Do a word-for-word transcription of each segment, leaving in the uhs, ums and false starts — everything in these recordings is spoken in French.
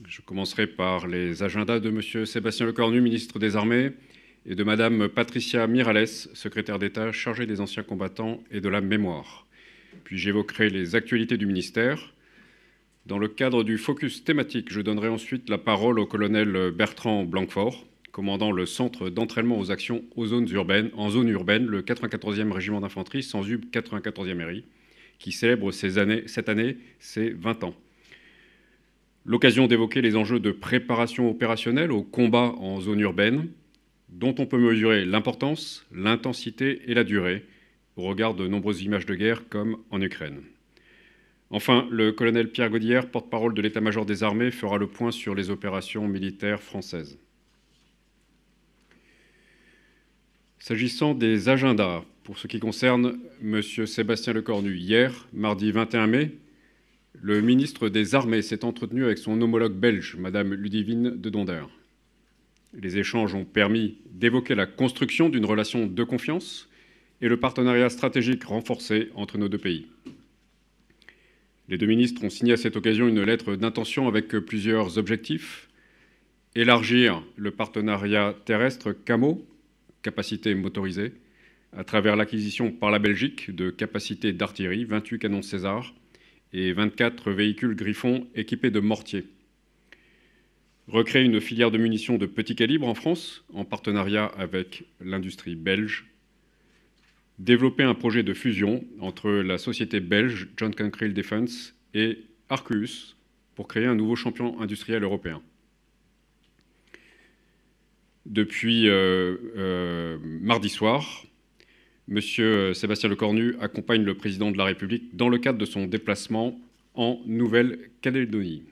Je commencerai par les agendas de M. Sébastien Lecornu, ministre des Armées, et de Mme Patricia Miralles, secrétaire d'État chargée des anciens combattants et de la mémoire. Puis j'évoquerai les actualités du ministère. Dans le cadre du focus thématique, je donnerai ensuite la parole au colonel Bertrand Blanquefort, commandant le centre d'entraînement aux actions aux zones urbaines, en zone urbaine, le quatre-vingt-quatorzième régiment d'infanterie, sans U B quatre-vingt-quatorzième R I, qui célèbre ces années, cette année ses vingt ans. L'occasion d'évoquer les enjeux de préparation opérationnelle au combat en zone urbaine, dont on peut mesurer l'importance, l'intensité et la durée, au regard de nombreuses images de guerre comme en Ukraine. Enfin, le colonel Pierre Godillère, porte-parole de l'état-major des armées, fera le point sur les opérations militaires françaises. S'agissant des agendas, pour ce qui concerne M. Sébastien Lecornu, hier, mardi vingt et un mai, le ministre des Armées s'est entretenu avec son homologue belge, Mme Ludivine de Donder. Les échanges ont permis d'évoquer la construction d'une relation de confiance et le partenariat stratégique renforcé entre nos deux pays. Les deux ministres ont signé à cette occasion une lettre d'intention avec plusieurs objectifs. Élargir le partenariat terrestre CAMO, capacité motorisée, à travers l'acquisition par la Belgique de capacités d'artillerie, vingt-huit canons César et vingt-quatre véhicules Griffon équipés de mortiers. Recréer une filière de munitions de petit calibre en France, en partenariat avec l'industrie belge. Développer un projet de fusion entre la société belge John Cancrill Defence et Arqueus pour créer un nouveau champion industriel européen. Depuis euh, euh, mardi soir, M. Sébastien Lecornu accompagne le président de la République dans le cadre de son déplacement en Nouvelle-Calédonie.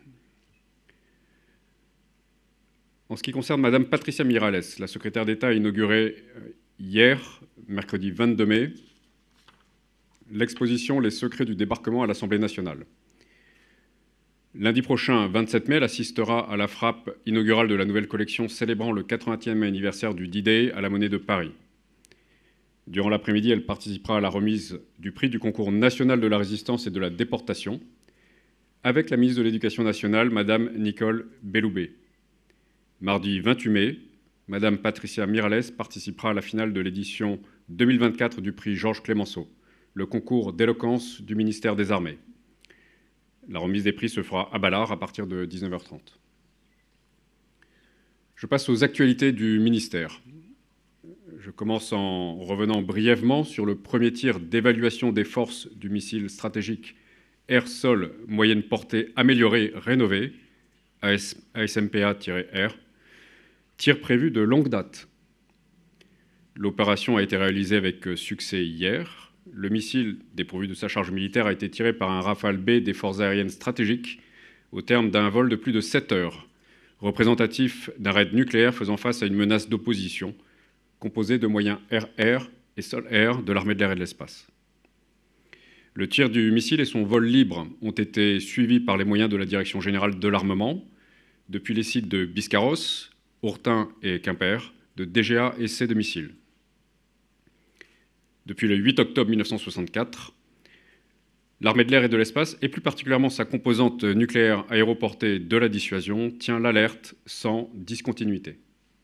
En ce qui concerne Mme Patricia Miralles, la secrétaire d'État a inauguré hier, mercredi vingt-deux mai, l'exposition « Les secrets du débarquement » à l'Assemblée nationale. Lundi prochain, vingt-sept mai, elle assistera à la frappe inaugurale de la nouvelle collection célébrant le quatre-vingtième anniversaire du D-Day à la Monnaie de Paris. Durant l'après-midi, elle participera à la remise du prix du concours national de la résistance et de la déportation avec la ministre de l'Éducation nationale, Mme Nicole Belloubet. Mardi vingt-huit mai, Mme Patricia Miralles participera à la finale de l'édition deux mille vingt-quatre du prix Georges Clemenceau, le concours d'éloquence du ministère des Armées. La remise des prix se fera à Ballard à partir de dix-neuf heures trente. Je passe aux actualités du ministère. Je commence en revenant brièvement sur le premier tir d'évaluation des forces du missile stratégique air-sol moyenne portée amélioré rénové, A S M P A-R, tir prévu de longue date. L'opération a été réalisée avec succès hier. Le missile, dépourvu de sa charge militaire, a été tiré par un Rafale B des forces aériennes stratégiques au terme d'un vol de plus de sept heures, représentatif d'un raid nucléaire faisant face à une menace d'opposition, composée de moyens air-air et sol-air de l'armée de l'air et de l'espace. Le tir du missile et son vol libre ont été suivis par les moyens de la Direction générale de l'armement, depuis les sites de Biscarrosse, Ourtin et Quimper, de D G A essais de missiles. Depuis le huit octobre mille neuf cent soixante-quatre, l'armée de l'air et de l'espace, et plus particulièrement sa composante nucléaire aéroportée de la dissuasion, tient l'alerte sans discontinuité.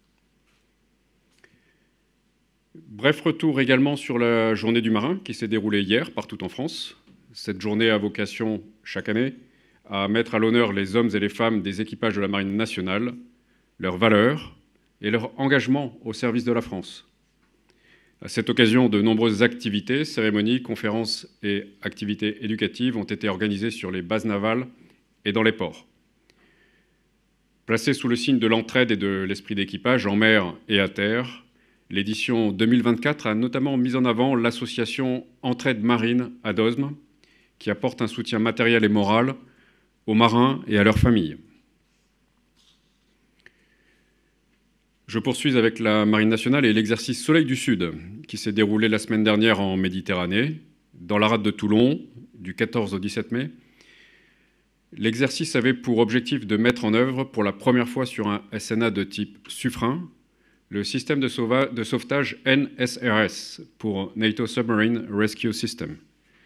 Bref retour également sur la journée du marin qui s'est déroulée hier partout en France. Cette journée a vocation, chaque année, à mettre à l'honneur les hommes et les femmes des équipages de la Marine nationale, leurs valeurs et leur engagement au service de la France. À cette occasion, de nombreuses activités, cérémonies, conférences et activités éducatives ont été organisées sur les bases navales et dans les ports. Placée sous le signe de l'entraide et de l'esprit d'équipage en mer et à terre, l'édition deux mille vingt-quatre a notamment mis en avant l'association Entraide Marine à Dosme, qui apporte un soutien matériel et moral aux marins et à leurs familles. Je poursuis avec la Marine nationale et l'exercice Soleil du Sud, qui s'est déroulé la semaine dernière en Méditerranée, dans la rade de Toulon, du quatorze au dix-sept mai. L'exercice avait pour objectif de mettre en œuvre, pour la première fois sur un S N A de type Suffren, le système de, sauva de sauvetage N S R S, pour NATO Submarine Rescue System,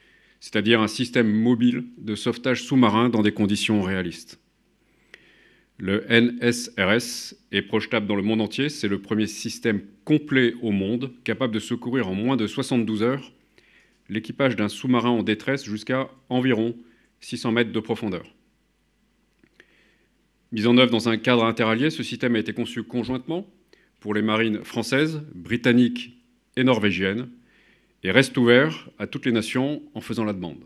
c'est-à-dire un système mobile de sauvetage sous-marin dans des conditions réalistes. Le N S R S est projetable dans le monde entier. C'est le premier système complet au monde capable de secourir en moins de soixante-douze heures l'équipage d'un sous-marin en détresse jusqu'à environ six cents mètres de profondeur. Mis en œuvre dans un cadre interallié, ce système a été conçu conjointement pour les marines françaises, britanniques et norvégiennes et reste ouvert à toutes les nations en faisant la demande.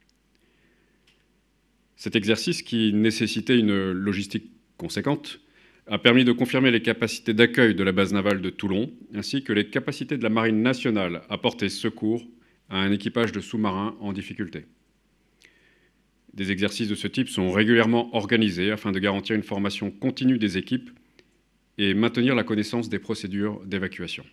Cet exercice, qui nécessitait une logistique conséquente, a permis de confirmer les capacités d'accueil de la base navale de Toulon, ainsi que les capacités de la Marine nationale à porter secours à un équipage de sous-marins en difficulté. Des exercices de ce type sont régulièrement organisés afin de garantir une formation continue des équipes et maintenir la connaissance des procédures d'évacuation.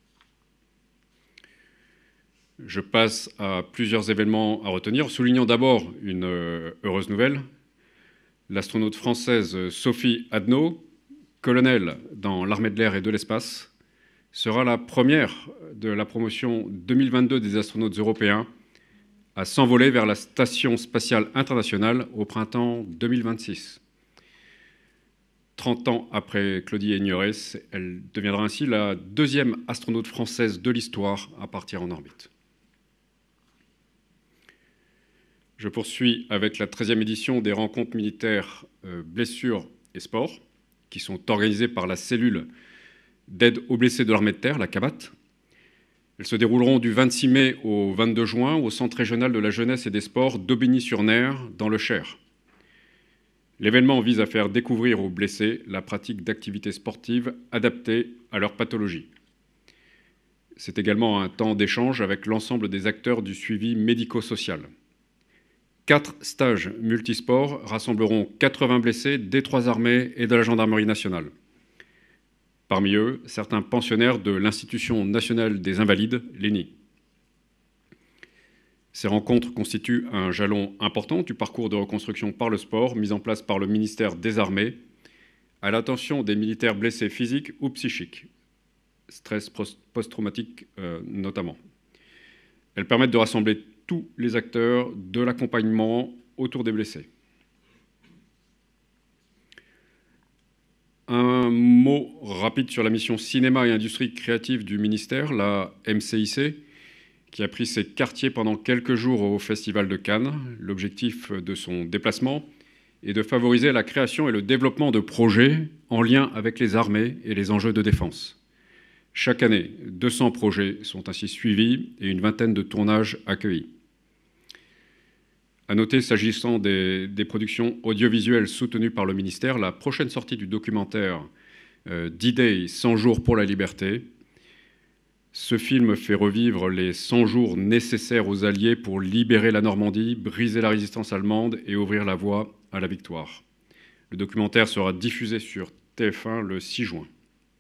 Je passe à plusieurs événements à retenir, soulignant d'abord une heureuse nouvelle. L'astronaute française Sophie Adno, colonel dans l'armée de l'air et de l'espace, sera la première de la promotion deux mille vingt-deux des astronautes européens à s'envoler vers la Station spatiale internationale au printemps deux mille vingt-six. trente ans après Claudie Aignerès, elle deviendra ainsi la deuxième astronaute française de l'histoire à partir en orbite. Je poursuis avec la treizième édition des rencontres militaires euh, blessures et sport, qui sont organisées par la cellule d'aide aux blessés de l'armée de terre, la C A B A T. Elles se dérouleront du vingt-six mai au vingt-deux juin au Centre régional de la jeunesse et des sports d'Aubigny-sur-Ner, dans le Cher. L'événement vise à faire découvrir aux blessés la pratique d'activités sportives adaptées à leur pathologie. C'est également un temps d'échange avec l'ensemble des acteurs du suivi médico-social. Quatre stages multisports rassembleront quatre-vingts blessés des trois armées et de la gendarmerie nationale. Parmi eux, certains pensionnaires de l'Institution nationale des invalides, l'E N I. Ces rencontres constituent un jalon important du parcours de reconstruction par le sport mis en place par le ministère des Armées à l'attention des militaires blessés physiques ou psychiques, stress post-traumatique euh, notamment. Elles permettent de rassembler tous les acteurs de l'accompagnement autour des blessés. Un mot rapide sur la mission cinéma et industrie créative du ministère, la M C I C, qui a pris ses quartiers pendant quelques jours au Festival de Cannes. L'objectif de son déplacement est de favoriser la création et le développement de projets en lien avec les armées et les enjeux de défense. Chaque année, deux cents projets sont ainsi suivis et une vingtaine de tournages accueillis. À noter, s'agissant des, des productions audiovisuelles soutenues par le ministère, la prochaine sortie du documentaire euh, D-Day, cent jours pour la liberté. Ce film fait revivre les cent jours nécessaires aux Alliés pour libérer la Normandie, briser la résistance allemande et ouvrir la voie à la victoire. Le documentaire sera diffusé sur T F un le six juin.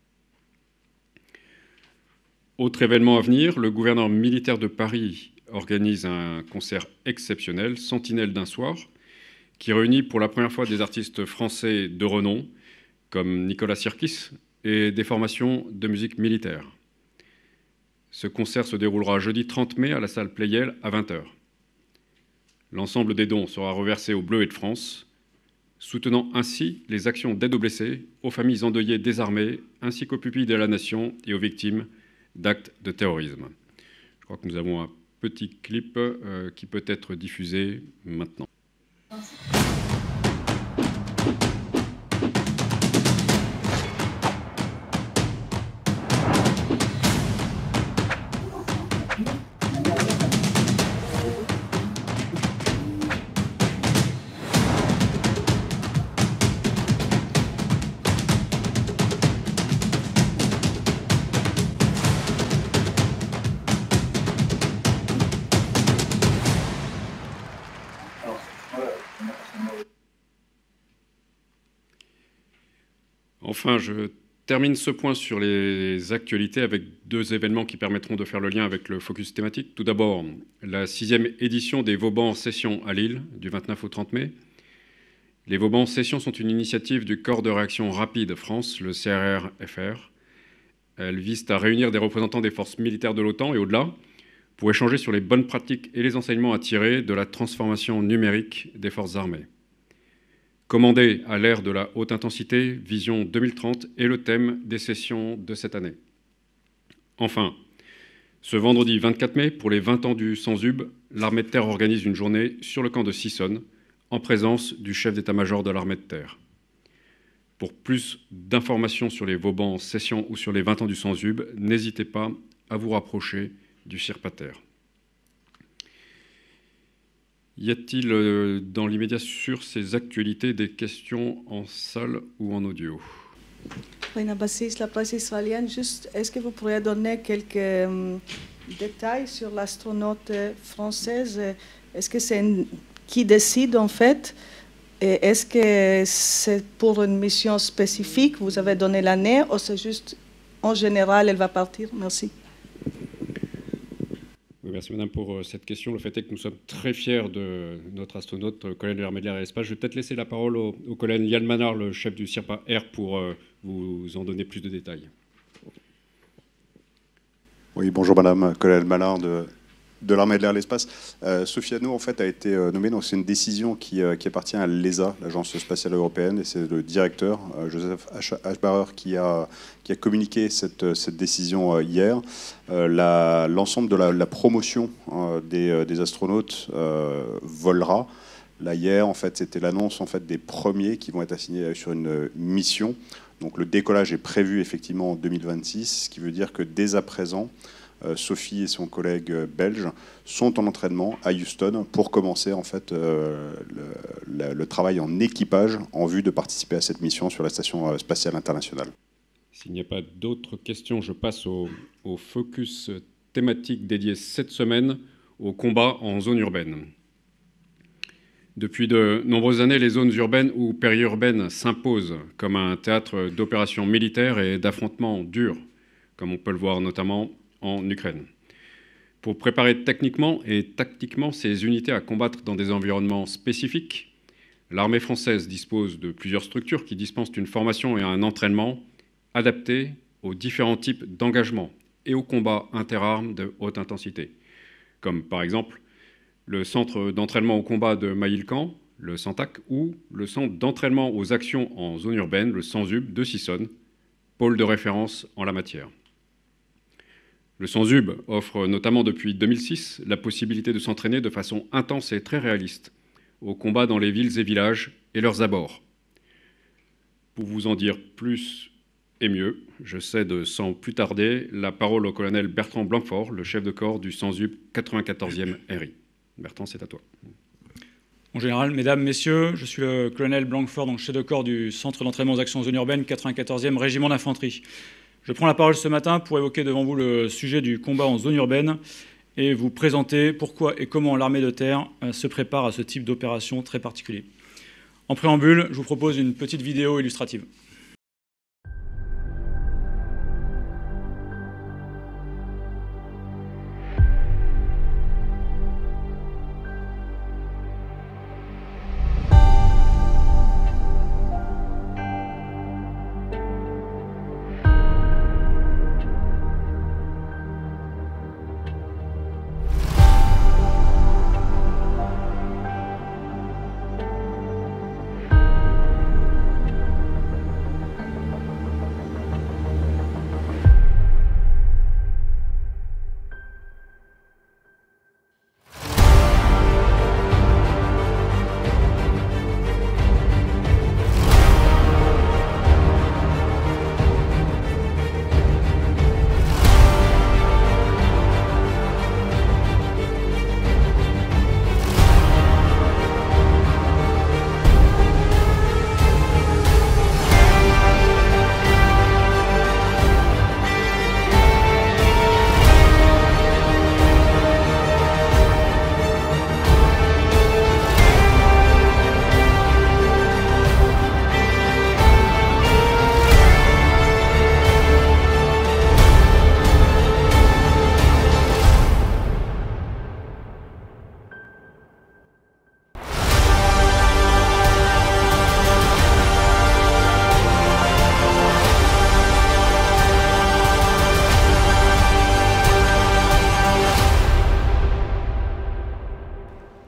Autre événement à venir, le gouverneur militaire de Paris organise un concert exceptionnel, Sentinelle d'un soir, qui réunit pour la première fois des artistes français de renom, comme Nicolas Sirkis, et des formations de musique militaire. Ce concert se déroulera jeudi trente mai à la salle Pleyel à vingt heures. L'ensemble des dons sera reversé aux Bleus et de France, soutenant ainsi les actions d'aide aux blessés, aux familles endeuillées des armées, ainsi qu'aux pupilles de la nation et aux victimes d'actes de terrorisme. Je crois que nous avons un petit clip euh, qui peut être diffusé maintenant. Merci. Enfin, je termine ce point sur les actualités avec deux événements qui permettront de faire le lien avec le focus thématique. Tout d'abord, la sixième édition des Vauban Sessions à Lille, du vingt-neuf au trente mai. Les Vauban Sessions sont une initiative du Corps de réaction rapide France, le C R R F R. Elles visent à réunir des représentants des forces militaires de l'OTAN et au-delà pour échanger sur les bonnes pratiques et les enseignements à tirer de la transformation numérique des forces armées. Commandé à l'ère de la haute intensité, Vision deux mille trente est le thème des sessions de cette année. Enfin, ce vendredi vingt-quatre mai, pour les vingt ans du Sanzub, l'armée de terre organise une journée sur le camp de Sissonne, en présence du chef d'état-major de l'armée de terre. Pour plus d'informations sur les Vauban sessions ou sur les vingt ans du Sanzub, n'hésitez pas à vous rapprocher du C I R P A T E R. Y a-t-il euh, dans l'immédiat sur ces actualités des questions en salle ou en audio? Reina Bassis, la presse israélienne, juste, est-ce que vous pourriez donner quelques euh, détails sur l'astronaute française? Est-ce que c'est une... qui décide en fait? Et est-ce que c'est pour une mission spécifique? Vous avez donné l'année ou c'est juste en général, elle va partir? Merci. Merci Madame pour cette question. Le fait est que nous sommes très fiers de notre astronaute, le colonel de l'armée de l'air et de l'espace. Je vais peut-être laisser la parole au, au colonel Yann Manard, le chef du C I R P A R, pour euh, vous en donner plus de détails. Oui, bonjour Madame, colonel Manard de, de l'armée de l'air et de l'espace. Euh, Sofiano, en fait, a été euh, nommé, donc c'est une décision qui, euh, qui appartient à l'E S A, l'Agence spatiale européenne, et c'est le directeur, euh, Joseph Aschbacher, qui a, qui a communiqué cette, cette décision euh, hier. Euh, L'ensemble de la, la promotion euh, des, euh, des astronautes euh, volera. Là, hier, en fait, c'était l'annonce en fait, des premiers qui vont être assignés sur une mission. Donc le décollage est prévu effectivement en deux mille vingt-six, ce qui veut dire que dès à présent, Euh, Sophie et son collègue euh, belge sont en entraînement à Houston pour commencer en fait euh, le, le, le travail en équipage en vue de participer à cette mission sur la station euh, spatiale internationale. S'il n'y a pas d'autres questions, je passe au, au focus thématique dédié cette semaine au combat en zone urbaine. Depuis de nombreuses années, les zones urbaines ou périurbaines s'imposent comme un théâtre d'opérations militaires et d'affrontements durs, comme on peut le voir notamment en Ukraine. Pour préparer techniquement et tactiquement ces unités à combattre dans des environnements spécifiques, l'armée française dispose de plusieurs structures qui dispensent une formation et un entraînement adaptés aux différents types d'engagement et aux combats interarmes de haute intensité, comme par exemple le centre d'entraînement au combat de Maïlcan, le CENTAC, ou le centre d'entraînement aux actions en zone urbaine, le Sanzub de Sissonne, pôle de référence en la matière. Le Sanzub offre notamment depuis deux mille six la possibilité de s'entraîner de façon intense et très réaliste au combat dans les villes et villages et leurs abords. Pour vous en dire plus et mieux, je cède sans plus tarder la parole au colonel Bertrand Blanquefort, le chef de corps du Sanzub quatre-vingt-quatorzième R I. Bertrand, c'est à toi. En général, mesdames, messieurs, je suis le colonel Blanquefort, donc chef de corps du Centre d'entraînement aux actions en zone urbaine, quatre-vingt-quatorzième Régiment d'infanterie. Je prends la parole ce matin pour évoquer devant vous le sujet du combat en zone urbaine et vous présenter pourquoi et comment l'armée de terre se prépare à ce type d'opération très particulier. En préambule, je vous propose une petite vidéo illustrative.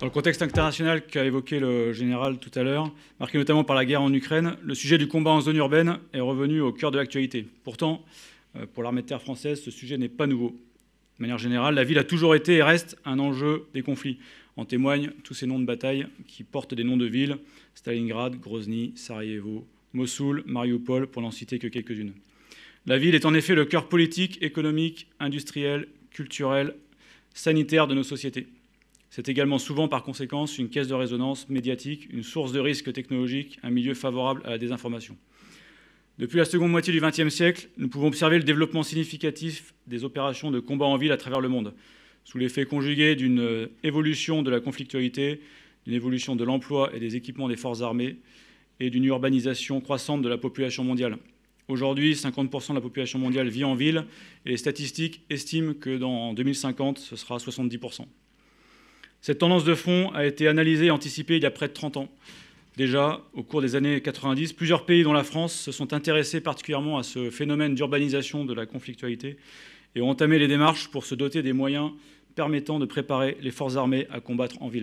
Dans le contexte international qu'a évoqué le général tout à l'heure, marqué notamment par la guerre en Ukraine, le sujet du combat en zone urbaine est revenu au cœur de l'actualité. Pourtant, pour l'armée de terre française, ce sujet n'est pas nouveau. De manière générale, la ville a toujours été et reste un enjeu des conflits. En témoignent tous ces noms de batailles qui portent des noms de villes, Stalingrad, Grozny, Sarajevo, Mossoul, Mariupol, pour n'en citer que quelques-unes. La ville est en effet le cœur politique, économique, industriel, culturel, sanitaire de nos sociétés. C'est également souvent, par conséquence, une caisse de résonance médiatique, une source de risques technologiques, un milieu favorable à la désinformation. Depuis la seconde moitié du vingtième siècle, nous pouvons observer le développement significatif des opérations de combat en ville à travers le monde, sous l'effet conjugué d'une évolution de la conflictualité, d'une évolution de l'emploi et des équipements des forces armées et d'une urbanisation croissante de la population mondiale. Aujourd'hui, cinquante pour cent de la population mondiale vit en ville et les statistiques estiment que dans deux mille cinquante, ce sera soixante-dix pour cent. Cette tendance de fond a été analysée et anticipée il y a près de trente ans. Déjà, au cours des années quatre-vingt-dix, plusieurs pays, dont la France, se sont intéressés particulièrement à ce phénomène d'urbanisation de la conflictualité et ont entamé les démarches pour se doter des moyens permettant de préparer les forces armées à combattre en ville.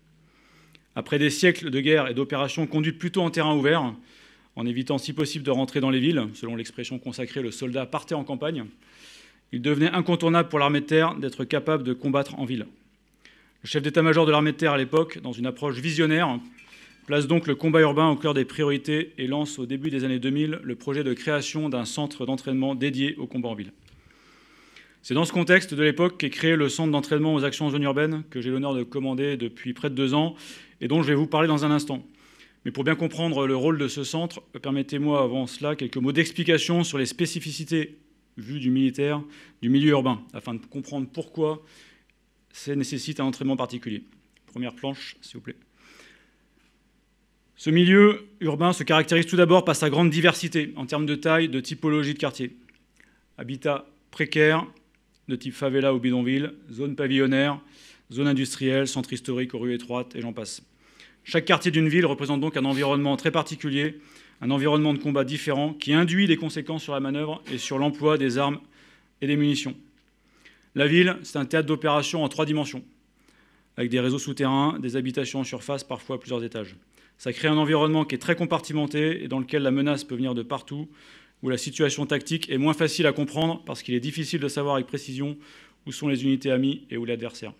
Après des siècles de guerre et d'opérations conduites plutôt en terrain ouvert, en évitant si possible de rentrer dans les villes, selon l'expression consacrée, le soldat partait en campagne, il devenait incontournable pour l'armée de terre d'être capable de combattre en ville. Le chef d'état-major de l'armée de terre à l'époque, dans une approche visionnaire, place donc le combat urbain au cœur des priorités et lance au début des années deux mille le projet de création d'un centre d'entraînement dédié au combat en ville. C'est dans ce contexte de l'époque qu'est créé le centre d'entraînement aux actions en zone urbaine que j'ai l'honneur de commander depuis près de deux ans et dont je vais vous parler dans un instant. Mais pour bien comprendre le rôle de ce centre, permettez-moi avant cela quelques mots d'explication sur les spécificités vues du militaire, du milieu urbain, afin de comprendre pourquoi ça nécessite un entraînement particulier. Première planche, s'il vous plaît. Ce milieu urbain se caractérise tout d'abord par sa grande diversité en termes de taille, de typologie de quartier. Habitat précaire, de type favela ou bidonville, zone pavillonnaire, zone industrielle, centre historique aux rues étroites, et j'en passe. Chaque quartier d'une ville représente donc un environnement très particulier, un environnement de combat différent qui induit des conséquences sur la manœuvre et sur l'emploi des armes et des munitions. La ville, c'est un théâtre d'opération en trois dimensions, avec des réseaux souterrains, des habitations en surface, parfois à plusieurs étages. Ça crée un environnement qui est très compartimenté et dans lequel la menace peut venir de partout, où la situation tactique est moins facile à comprendre parce qu'il est difficile de savoir avec précision où sont les unités amies et où l'adversaire.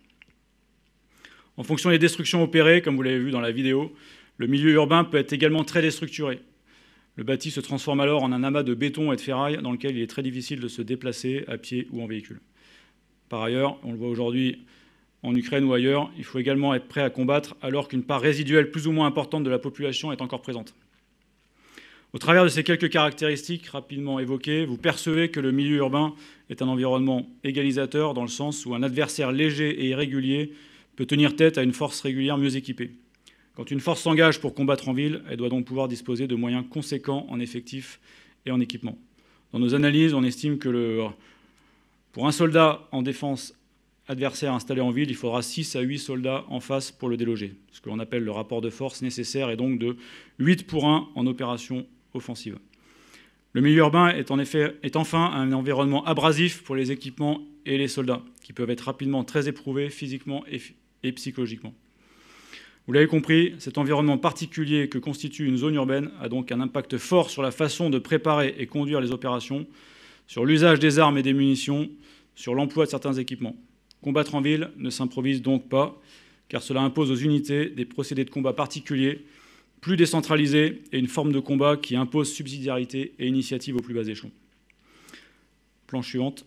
En fonction des destructions opérées, comme vous l'avez vu dans la vidéo, le milieu urbain peut être également très déstructuré. Le bâti se transforme alors en un amas de béton et de ferraille dans lequel il est très difficile de se déplacer à pied ou en véhicule. Par ailleurs, on le voit aujourd'hui en Ukraine ou ailleurs, il faut également être prêt à combattre alors qu'une part résiduelle plus ou moins importante de la population est encore présente. Au travers de ces quelques caractéristiques rapidement évoquées, vous percevez que le milieu urbain est un environnement égalisateur dans le sens où un adversaire léger et irrégulier peut tenir tête à une force régulière mieux équipée. Quand une force s'engage pour combattre en ville, elle doit donc pouvoir disposer de moyens conséquents en effectifs et en équipement. Dans nos analyses, on estime que le, pour un soldat en défense adversaire installé en ville, il faudra six à huit soldats en face pour le déloger. Ce que l'on appelle le rapport de force nécessaire est donc de huit pour un en opération offensive. Le milieu urbain est, en effet, est enfin un environnement abrasif pour les équipements et les soldats, qui peuvent être rapidement très éprouvés physiquement et, et psychologiquement. Vous l'avez compris, cet environnement particulier que constitue une zone urbaine a donc un impact fort sur la façon de préparer et conduire les opérations, sur l'usage des armes et des munitions, sur l'emploi de certains équipements. Combattre en ville ne s'improvise donc pas, car cela impose aux unités des procédés de combat particuliers, plus décentralisés, et une forme de combat qui impose subsidiarité et initiative au plus bas échelon. Planche suivante.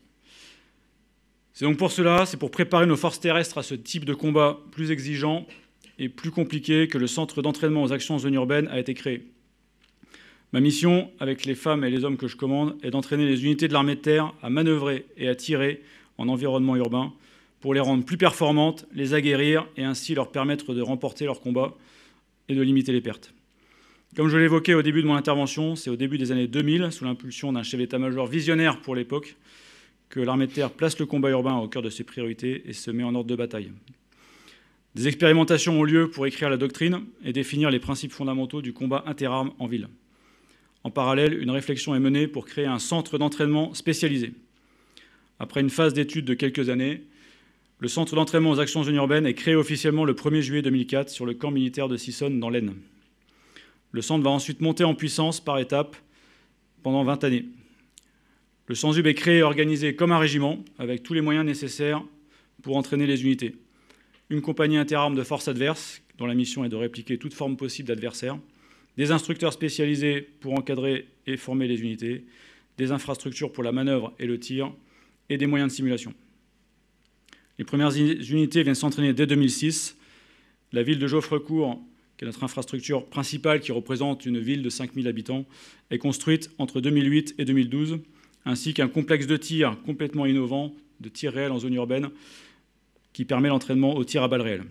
C'est donc pour cela, c'est pour préparer nos forces terrestres à ce type de combat plus exigeant et plus compliqué que le centre d'entraînement aux actions en zone urbaine a été créé. Ma mission, avec les femmes et les hommes que je commande, est d'entraîner les unités de l'armée de terre à manœuvrer et à tirer en environnement urbain pour les rendre plus performantes, les aguerrir et ainsi leur permettre de remporter leur combat et de limiter les pertes. Comme je l'évoquais au début de mon intervention, c'est au début des années deux mille, sous l'impulsion d'un chef d'état-major visionnaire pour l'époque, que l'armée de terre place le combat urbain au cœur de ses priorités et se met en ordre de bataille. Des expérimentations ont lieu pour écrire la doctrine et définir les principes fondamentaux du combat interarmes en ville. En parallèle, une réflexion est menée pour créer un centre d'entraînement spécialisé. Après une phase d'étude de quelques années, Le centre d'entraînement aux actions urbaines est créé officiellement le premier juillet deux mille quatre sur le camp militaire de Sissonne dans l'Aisne. Le centre va ensuite monter en puissance par étapes pendant vingt années. Le Sanzub est créé et organisé comme un régiment, avec tous les moyens nécessaires pour entraîner les unités. Une compagnie interarmes de force adverse, dont la mission est de répliquer toute forme possible d'adversaire, des instructeurs spécialisés pour encadrer et former les unités, des infrastructures pour la manœuvre et le tir, et des moyens de simulation. Les premières unités viennent s'entraîner dès deux mille six. La ville de Geoffrecourt, qui est notre infrastructure principale, qui représente une ville de cinq mille habitants, est construite entre deux mille huit et deux mille douze, ainsi qu'un complexe de tir complètement innovant, de tir réel en zone urbaine, qui permet l'entraînement au tir à balles réelles.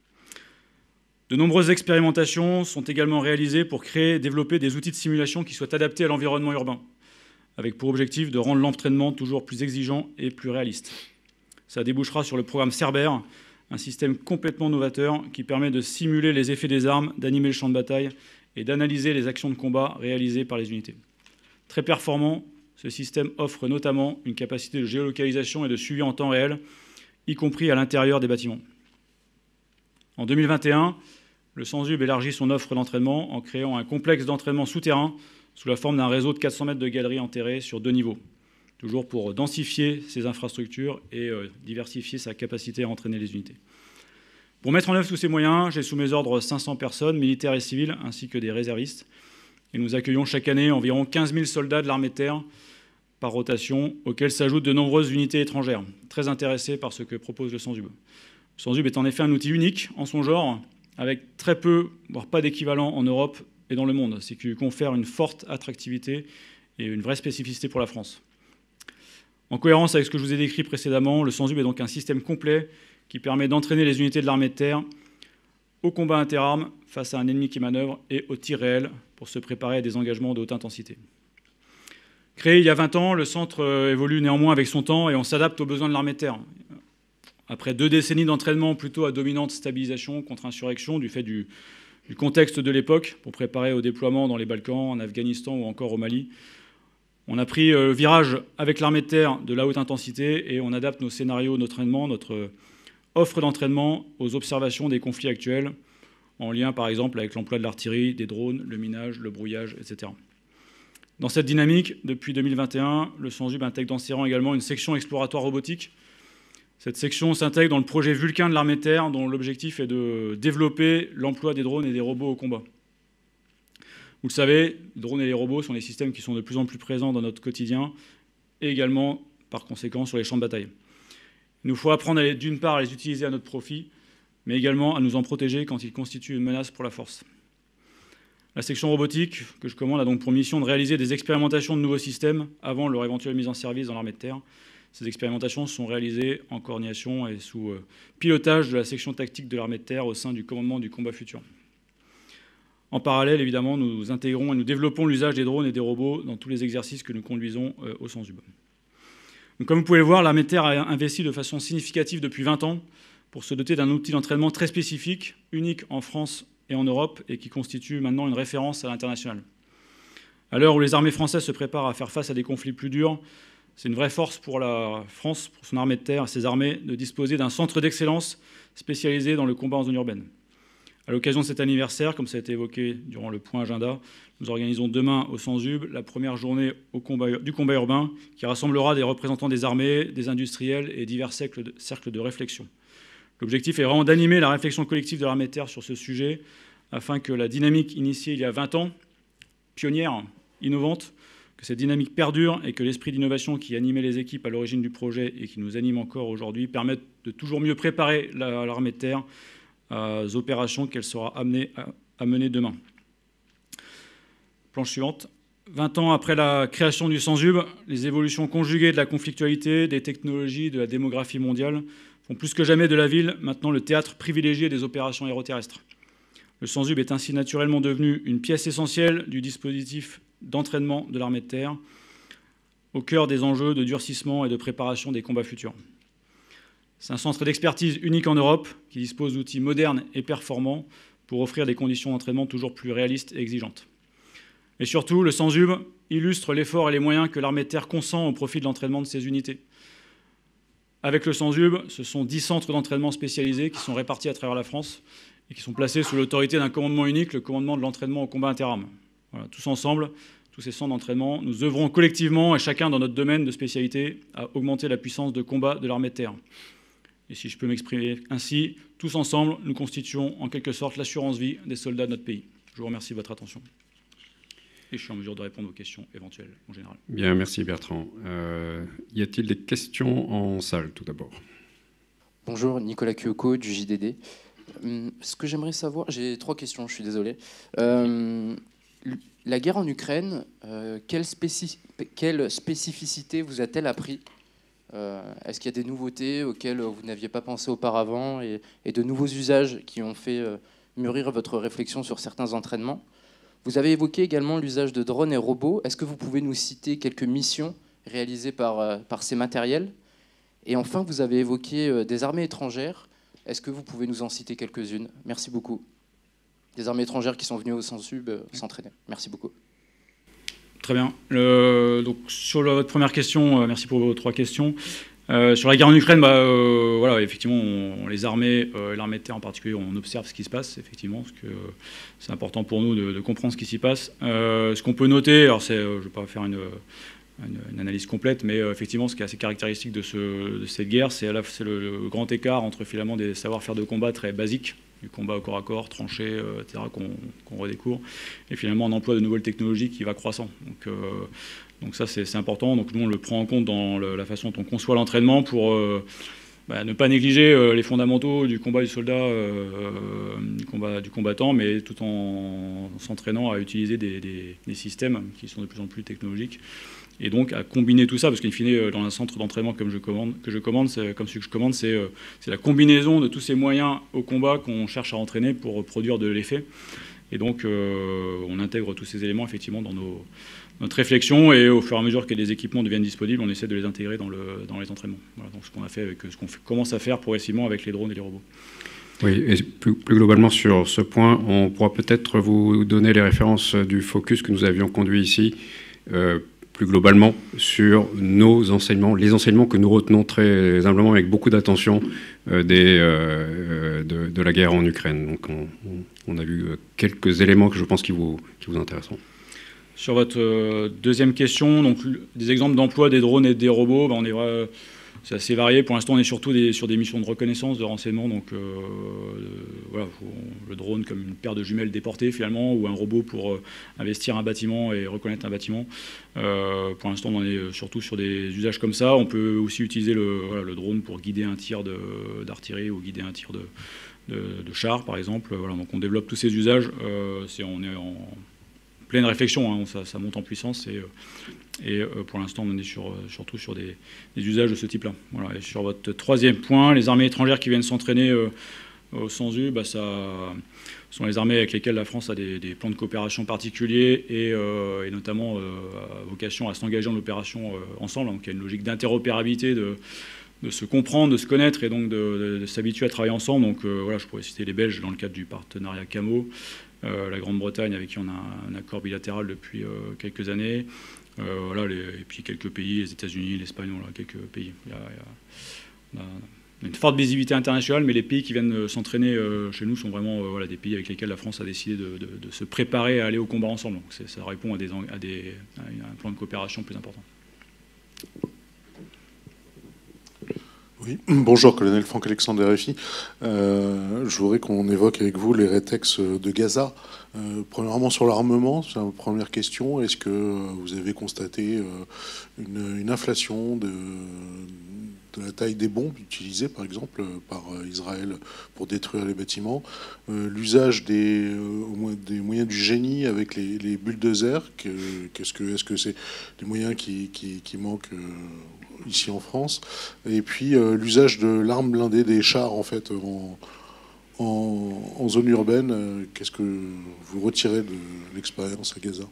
De nombreuses expérimentations sont également réalisées pour créer et développer des outils de simulation qui soient adaptés à l'environnement urbain, avec pour objectif de rendre l'entraînement toujours plus exigeant et plus réaliste. Ça débouchera sur le programme Cerber, un système complètement novateur qui permet de simuler les effets des armes, d'animer le champ de bataille et d'analyser les actions de combat réalisées par les unités. Très performant, ce système offre notamment une capacité de géolocalisation et de suivi en temps réel, y compris à l'intérieur des bâtiments. En deux mille vingt et un, le Sanzub élargit son offre d'entraînement en créant un complexe d'entraînement souterrain sous la forme d'un réseau de quatre cents mètres de galeries enterrées sur deux niveaux, toujours pour densifier ses infrastructures et diversifier sa capacité à entraîner les unités. Pour mettre en œuvre tous ces moyens, j'ai sous mes ordres cinq cents personnes, militaires et civiles, ainsi que des réservistes. Et nous accueillons chaque année environ quinze mille soldats de l'armée de terre par rotation, auxquels s'ajoutent de nombreuses unités étrangères, très intéressées par ce que propose le Sanzub. Le Sanzub est en effet un outil unique en son genre, avec très peu, voire pas d'équivalent en Europe et dans le monde, ce qui lui confère une forte attractivité et une vraie spécificité pour la France. En cohérence avec ce que je vous ai décrit précédemment, le Sanzub est donc un système complet qui permet d'entraîner les unités de l'armée de terre au combat interarmes face à un ennemi qui manœuvre et au tir réel pour se préparer à des engagements de haute intensité. Créé il y a vingt ans, le centre évolue néanmoins avec son temps et on s'adapte aux besoins de l'armée de terre. Après deux décennies d'entraînement plutôt à dominante stabilisation contre insurrection du fait du, du contexte de l'époque pour préparer au déploiement dans les Balkans, en Afghanistan ou encore au Mali, on a pris le virage avec l'armée de terre de la haute intensité et on adapte nos scénarios d'entraînement, notre offre d'entraînement aux observations des conflits actuels, en lien par exemple avec l'emploi de l'artillerie, des drones, le minage, le brouillage, et cetera. Dans cette dynamique, depuis deux mille vingt et un, le Sanzub intègre dans ses rangs également une section exploratoire robotique. Cette section s'intègre dans le projet Vulcain de l'armée de terre, dont l'objectif est de développer l'emploi des drones et des robots au combat. Vous le savez, les drones et les robots sont des systèmes qui sont de plus en plus présents dans notre quotidien et également, par conséquent, sur les champs de bataille. Il nous faut apprendre d'une part à les utiliser à notre profit, mais également à nous en protéger quand ils constituent une menace pour la force. La section robotique que je commande a donc pour mission de réaliser des expérimentations de nouveaux systèmes avant leur éventuelle mise en service dans l'armée de terre. Ces expérimentations sont réalisées en coordination et sous pilotage de la section tactique de l'armée de terre au sein du commandement du combat futur. En parallèle, évidemment, nous intégrons et nous développons l'usage des drones et des robots dans tous les exercices que nous conduisons au Sanzub. Donc, comme vous pouvez le voir, l'armée de terre a investi de façon significative depuis vingt ans pour se doter d'un outil d'entraînement très spécifique, unique en France et en Europe, et qui constitue maintenant une référence à l'international. À l'heure où les armées françaises se préparent à faire face à des conflits plus durs, c'est une vraie force pour la France, pour son armée de terre et ses armées, de disposer d'un centre d'excellence spécialisé dans le combat en zone urbaine. À l'occasion de cet anniversaire, comme ça a été évoqué durant le point agenda, nous organisons demain au Sanzub la première journée au combat, du combat urbain qui rassemblera des représentants des armées, des industriels et divers cercles de, cercles de réflexion. L'objectif est vraiment d'animer la réflexion collective de l'armée de terre sur ce sujet afin que la dynamique initiée il y a vingt ans, pionnière, innovante, que cette dynamique perdure et que l'esprit d'innovation qui animait les équipes à l'origine du projet et qui nous anime encore aujourd'hui permette de toujours mieux préparer l'armée de terre aux opérations qu'elle sera amenée à mener demain. Planche suivante. vingt ans après la création du Sanzub, les évolutions conjuguées de la conflictualité, des technologies, de la démographie mondiale font plus que jamais de la ville maintenant le théâtre privilégié des opérations aéroterrestres. Le Sanzub est ainsi naturellement devenu une pièce essentielle du dispositif d'entraînement de l'armée de terre, au cœur des enjeux de durcissement et de préparation des combats futurs. C'est un centre d'expertise unique en Europe qui dispose d'outils modernes et performants pour offrir des conditions d'entraînement toujours plus réalistes et exigeantes. Et surtout, le Sanzub illustre l'effort et les moyens que l'armée de terre consent au profit de l'entraînement de ses unités. avec le Sanzub, ce sont dix centres d'entraînement spécialisés qui sont répartis à travers la France et qui sont placés sous l'autorité d'un commandement unique, le commandement de l'entraînement au combat interarmes. Voilà, tous ensemble, tous ces centres d'entraînement, nous œuvrons collectivement, et chacun dans notre domaine de spécialité, à augmenter la puissance de combat de l'armée de terre. Et si je peux m'exprimer ainsi, tous ensemble, nous constituons en quelque sorte l'assurance-vie des soldats de notre pays. Je vous remercie de votre attention. Et je suis en mesure de répondre aux questions éventuelles, en général. Bien, merci Bertrand. Euh, y a-t-il des questions en salle, tout d'abord? Bonjour, Nicolas Kyoko du J D D. Ce que j'aimerais savoir, j'ai trois questions, je suis désolé. Euh, la guerre en Ukraine, euh, quelle, spécif quelle spécificité vous a-t-elle appris? euh, Est-ce qu'il y a des nouveautés auxquelles vous n'aviez pas pensé auparavant et, et de nouveaux usages qui ont fait euh, mûrir votre réflexion sur certains entraînements? Vous avez évoqué également l'usage de drones et robots. Est-ce que vous pouvez nous citer quelques missions réalisées par, euh, par ces matériels? Et enfin, vous avez évoqué euh, des armées étrangères. Est-ce que vous pouvez nous en citer quelques-unes? Merci beaucoup. Des armées étrangères qui sont venues au Sanzub euh, s'entraîner. Merci beaucoup. Très bien. Le, donc, sur le, votre première question, euh, merci pour vos trois questions. Euh, sur la guerre en Ukraine, bah, euh, voilà, effectivement, on, les armées, euh, l'armée de terre en particulier, on observe ce qui se passe, effectivement, parce que euh, c'est important pour nous de, de comprendre ce qui s'y passe. Euh, ce qu'on peut noter, alors c'est, euh, je ne vais pas faire une, une, une analyse complète, mais euh, effectivement, ce qui est assez caractéristique de, ce, de cette guerre, c'est, c'est le, le grand écart entre finalement des savoir-faire de combat très basiques, du combat au corps à corps, tranché, euh, et cetera, qu'on qu'on redécouvre, et finalement un emploi de nouvelles technologies qui va croissant. Donc, euh, donc ça, c'est important. Donc nous, on le prend en compte dans le, la façon dont on conçoit l'entraînement pour euh, bah, ne pas négliger euh, les fondamentaux du combat du soldat, euh, du, combat, du combattant, mais tout en, en s'entraînant à utiliser des, des, des systèmes qui sont de plus en plus technologiques. Et donc à combiner tout ça, parce qu'in fine, dans un centre d'entraînement comme je commande, que je commande, comme celui que je commande, c'est la combinaison de tous ces moyens au combat qu'on cherche à entraîner pour produire de l'effet. Et donc euh, on intègre tous ces éléments effectivement dans nos, notre réflexion, et au fur et à mesure que les équipements deviennent disponibles, on essaie de les intégrer dans, le, dans les entraînements. Voilà, donc ce qu'on a fait, avec ce qu'on commence à faire progressivement avec les drones et les robots. Oui, et plus, plus globalement sur ce point, on pourra peut-être vous donner les références du focus que nous avions conduit ici, euh, plus globalement sur nos enseignements, les enseignements que nous retenons très humblement avec beaucoup d'attention euh, euh, de, de la guerre en Ukraine. Donc on, on a vu quelques éléments que je pense qui vous, qui vous intéresseront. Sur votre euh, deuxième question, donc des exemples d'emploi des drones et des robots, ben, on est euh, c'est assez varié. Pour l'instant, on est surtout des, sur des missions de reconnaissance, de renseignement. Donc, euh, voilà, le drone comme une paire de jumelles déportées finalement, ou un robot pour euh, investir un bâtiment et reconnaître un bâtiment. Euh, pour l'instant, on est surtout sur des usages comme ça. On peut aussi utiliser le, voilà, le drone pour guider un tir d'artillerie ou guider un tir de, de, de char, par exemple. Voilà, donc, on développe tous ces usages. Euh, c'est, on est en pleine réflexion, hein, ça, ça monte en puissance et, et pour l'instant on est sur, surtout sur des, des usages de ce type-là. Voilà. Et sur votre troisième point, les armées étrangères qui viennent s'entraîner euh, au Sanzub, bah, ça sont les armées avec lesquelles la France a des, des plans de coopération particuliers et, euh, et notamment euh, à vocation à s'engager en opération euh, ensemble. Donc il y a une logique d'interopérabilité, de, de se comprendre, de se connaître et donc de, de, de s'habituer à travailler ensemble. Donc euh, voilà, je pourrais citer les Belges dans le cadre du partenariat CAMO. Euh, la Grande-Bretagne avec qui on a un, un accord bilatéral depuis euh, quelques années, euh, voilà, les, et puis quelques pays, les États-Unis, l'Espagne, voilà, quelques pays. Il y a, il y a, on a une forte visibilité internationale, mais les pays qui viennent s'entraîner euh, chez nous sont vraiment euh, voilà, des pays avec lesquels la France a décidé de, de, de se préparer à aller au combat ensemble. Donc ça répond à, des, à, des, à un plan de coopération plus important. Oui, bonjour, colonel Franck Alexandre R F I. Euh, je voudrais qu'on évoque avec vous les rétex de Gaza. Euh, premièrement, sur l'armement, c'est une première question. Est-ce que vous avez constaté euh, une, une inflation de, de la taille des bombes utilisées, par exemple, par Israël pour détruire les bâtiments? euh, L'usage des, euh, des moyens du génie avec les, les bulldozers, qu'est-ce que, est-ce que c'est des moyens qui, qui, qui manquent euh, ici en France, et puis euh, l'usage de l'arme blindée des chars en fait en, en, en zone urbaine. Euh, qu'est-ce que vous retirez de l'expérience à Gaza?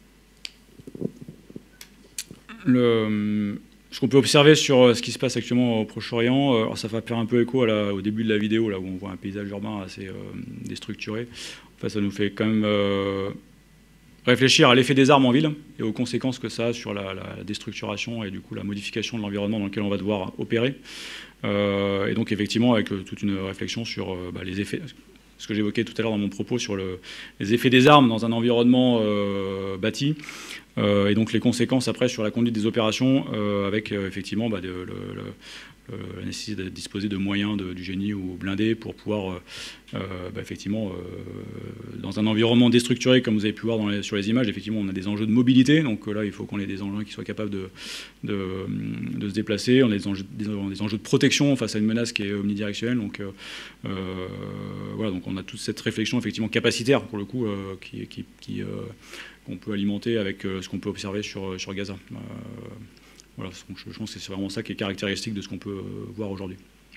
Le, ce qu'on peut observer sur ce qui se passe actuellement au Proche-Orient, alors ça va faire un peu écho à la, au début de la vidéo là où on voit un paysage urbain assez euh, déstructuré. En fait, ça nous fait quand même euh, réfléchir à l'effet des armes en ville et aux conséquences que ça a sur la, la déstructuration et du coup la modification de l'environnement dans lequel on va devoir opérer. Euh, et donc effectivement avec euh, toute une réflexion sur euh, bah, les effets, ce que j'évoquais tout à l'heure dans mon propos sur le, les effets des armes dans un environnement euh, bâti, euh, et donc les conséquences après sur la conduite des opérations euh, avec euh, effectivement bah, de, le, le, Euh, la nécessité de disposer de moyens de, du génie ou blindés pour pouvoir, euh, euh, bah, effectivement, euh, dans un environnement déstructuré, comme vous avez pu voir dans les, sur les images, effectivement, on a des enjeux de mobilité. Donc euh, là, il faut qu'on ait des engins qui soient capables de, de, de se déplacer. On a des enjeux, des, des enjeux de protection face à une menace qui est omnidirectionnelle. Donc euh, euh, voilà, donc on a toute cette réflexion, effectivement, capacitaire, pour le coup, euh, qui, qui, qui, euh, qu'on peut alimenter avec euh, ce qu'on peut observer sur, sur Gaza. Euh, Voilà, je pense que c'est vraiment ça qui est caractéristique de ce qu'on peut voir aujourd'hui.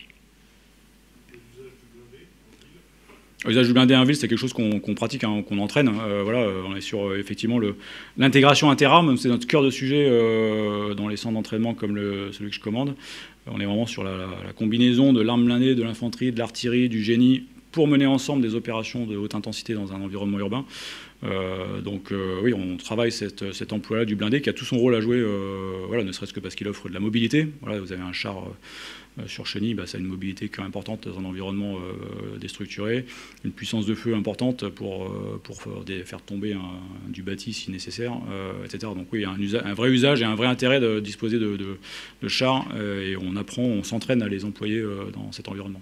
L'usage du blindé en ville, c'est quelque chose qu'on qu'on pratique, hein, qu'on entraîne. Euh, voilà, on est sur euh, effectivement l'intégration interarmes, c'est notre cœur de sujet euh, dans les centres d'entraînement comme le, celui que je commande. On est vraiment sur la, la combinaison de l'arme blindée, de l'infanterie, de l'artillerie, du génie, pour mener ensemble des opérations de haute intensité dans un environnement urbain. Euh, donc euh, oui, on travaille cette, cet emploi-là du blindé qui a tout son rôle à jouer, euh, voilà, ne serait-ce que parce qu'il offre de la mobilité. Voilà, vous avez un char euh, sur chenille, bah, ça a une mobilité qui est importante dans un environnement euh, déstructuré, une puissance de feu importante pour, euh, pour faire tomber un, du bâti si nécessaire, euh, et cetera. Donc oui, il y a un, usage, un vrai usage et un vrai intérêt de disposer de, de, de chars, euh, et on apprend, on s'entraîne à les employer euh, dans cet environnement.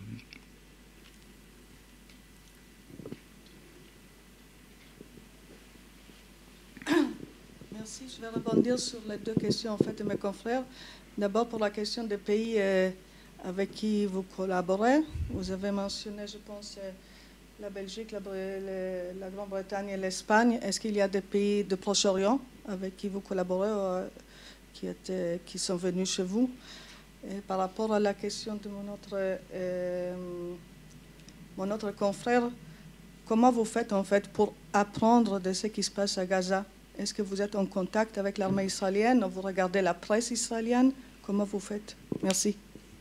Merci. Je vais rebondir sur les deux questions en fait, de mes confrères. D'abord, pour la question des pays euh, avec qui vous collaborez. Vous avez mentionné, je pense, euh, la Belgique, la, la Grande-Bretagne et l'Espagne. Est-ce qu'il y a des pays de Proche-Orient avec qui vous collaborez, euh, qui, étaient, qui sont venus chez vous? Et par rapport à la question de mon autre, euh, mon autre confrère, comment vous faites en fait pour apprendre de ce qui se passe à Gaza? Est-ce que vous êtes en contact avec l'armée israélienne? Vous regardez la presse israélienne? Comment vous faites? Merci.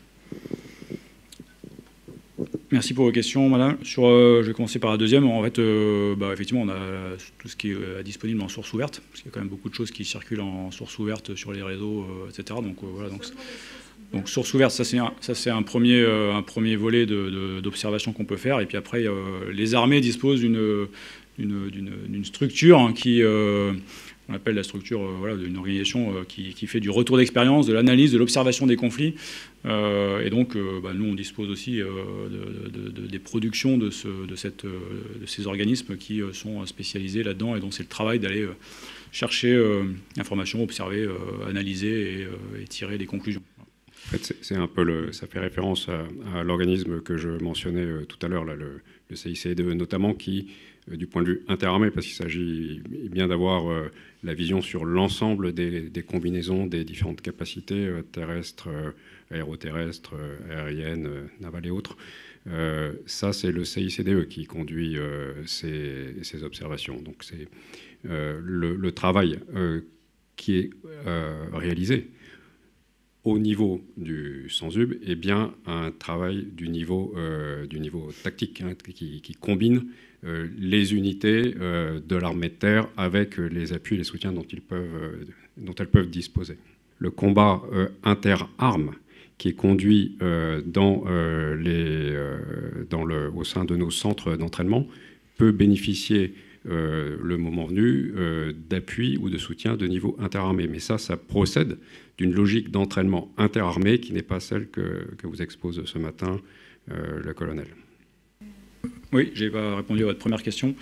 Merci pour vos questions, madame. Sur, euh, je vais commencer par la deuxième. En fait, euh, bah, effectivement, on a tout ce qui est euh, disponible en source ouverte, parce qu'il y a quand même beaucoup de choses qui circulent en source ouverte sur les réseaux, euh, et cetera. Donc, euh, voilà, donc, donc source ouverte, ça c'est un, ça, c'est un, premier, euh, un premier volet d'observation qu'on peut faire. Et puis après, euh, les armées disposent d'une d'une structure hein, qui, euh, on appelle la structure euh, voilà, d'une organisation euh, qui, qui fait du retour d'expérience, de l'analyse, de l'observation des conflits. Euh, et donc, euh, bah, nous, on dispose aussi euh, de, de, de, des productions de, ce, de, cette, de ces organismes qui euh, sont spécialisés là-dedans. Et donc, c'est le travail d'aller euh, chercher euh, l'information, observer, euh, analyser et, euh, et tirer des conclusions. En fait, c'est un peu le, ça fait référence à, à l'organisme que je mentionnais euh, tout à l'heure, le, le C I C D E notamment, qui, euh, du point de vue interarmé, parce qu'il s'agit bien d'avoir euh, la vision sur l'ensemble des, des combinaisons des différentes capacités euh, terrestres, euh, aéroterrestres, euh, aériennes, euh, navales et autres. Euh, ça, c'est le C I C D E qui conduit euh, ces, ces observations. Donc, c'est euh, le, le travail euh, qui est euh, réalisé au niveau du SANSUB est bien un travail du niveau, euh, du niveau tactique, hein, qui, qui combine euh, les unités euh, de l'armée de terre avec les appuis et les soutiens dont, ils peuvent, euh, dont elles peuvent disposer. Le combat euh, inter-armes qui est conduit euh, dans, euh, les, euh, dans le, au sein de nos centres d'entraînement peut bénéficier Euh, le moment venu, euh, d'appui ou de soutien de niveau interarmé. Mais ça, ça procède d'une logique d'entraînement interarmé qui n'est pas celle que, que vous expose ce matin euh, le colonel. Oui, je n'ai pas répondu à votre première question.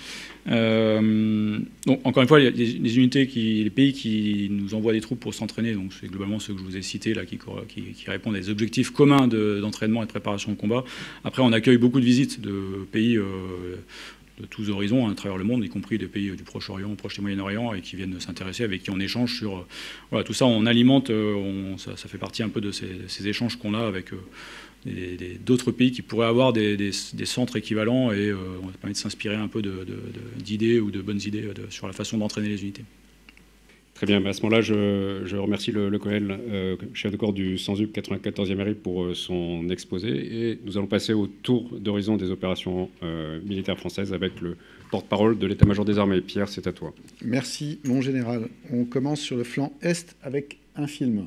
Euh, donc, encore une fois, il y a des, des unités, qui, les pays qui nous envoient des troupes pour s'entraîner, donc c'est globalement ceux que je vous ai cités, là, qui, qui, qui répondent à des objectifs communs d'entraînement de, et de préparation au combat. Après, on accueille beaucoup de visites de pays euh, de tous horizons à travers le monde, y compris des pays du Proche-Orient, Proche et Moyen-Orient, et qui viennent s'intéresser, avec qui on échange sur... Euh, voilà, tout ça, on alimente, on, ça, ça fait partie un peu de ces, ces échanges qu'on a avec... Euh, d'autres pays qui pourraient avoir des, des, des centres équivalents, et euh, on permet de s'inspirer un peu d'idées ou de bonnes idées de, sur la façon d'entraîner les unités. Très bien, à ce moment-là, je, je remercie le, le colonel euh, chef de corps du cent U P quatre-vingt-quatorzième R I pour euh, son exposé. Et nous allons passer au tour d'horizon des opérations euh, militaires françaises avec le porte-parole de l'état-major des armées. Pierre, c'est à toi. Merci, mon général. On commence sur le flanc est avec un film.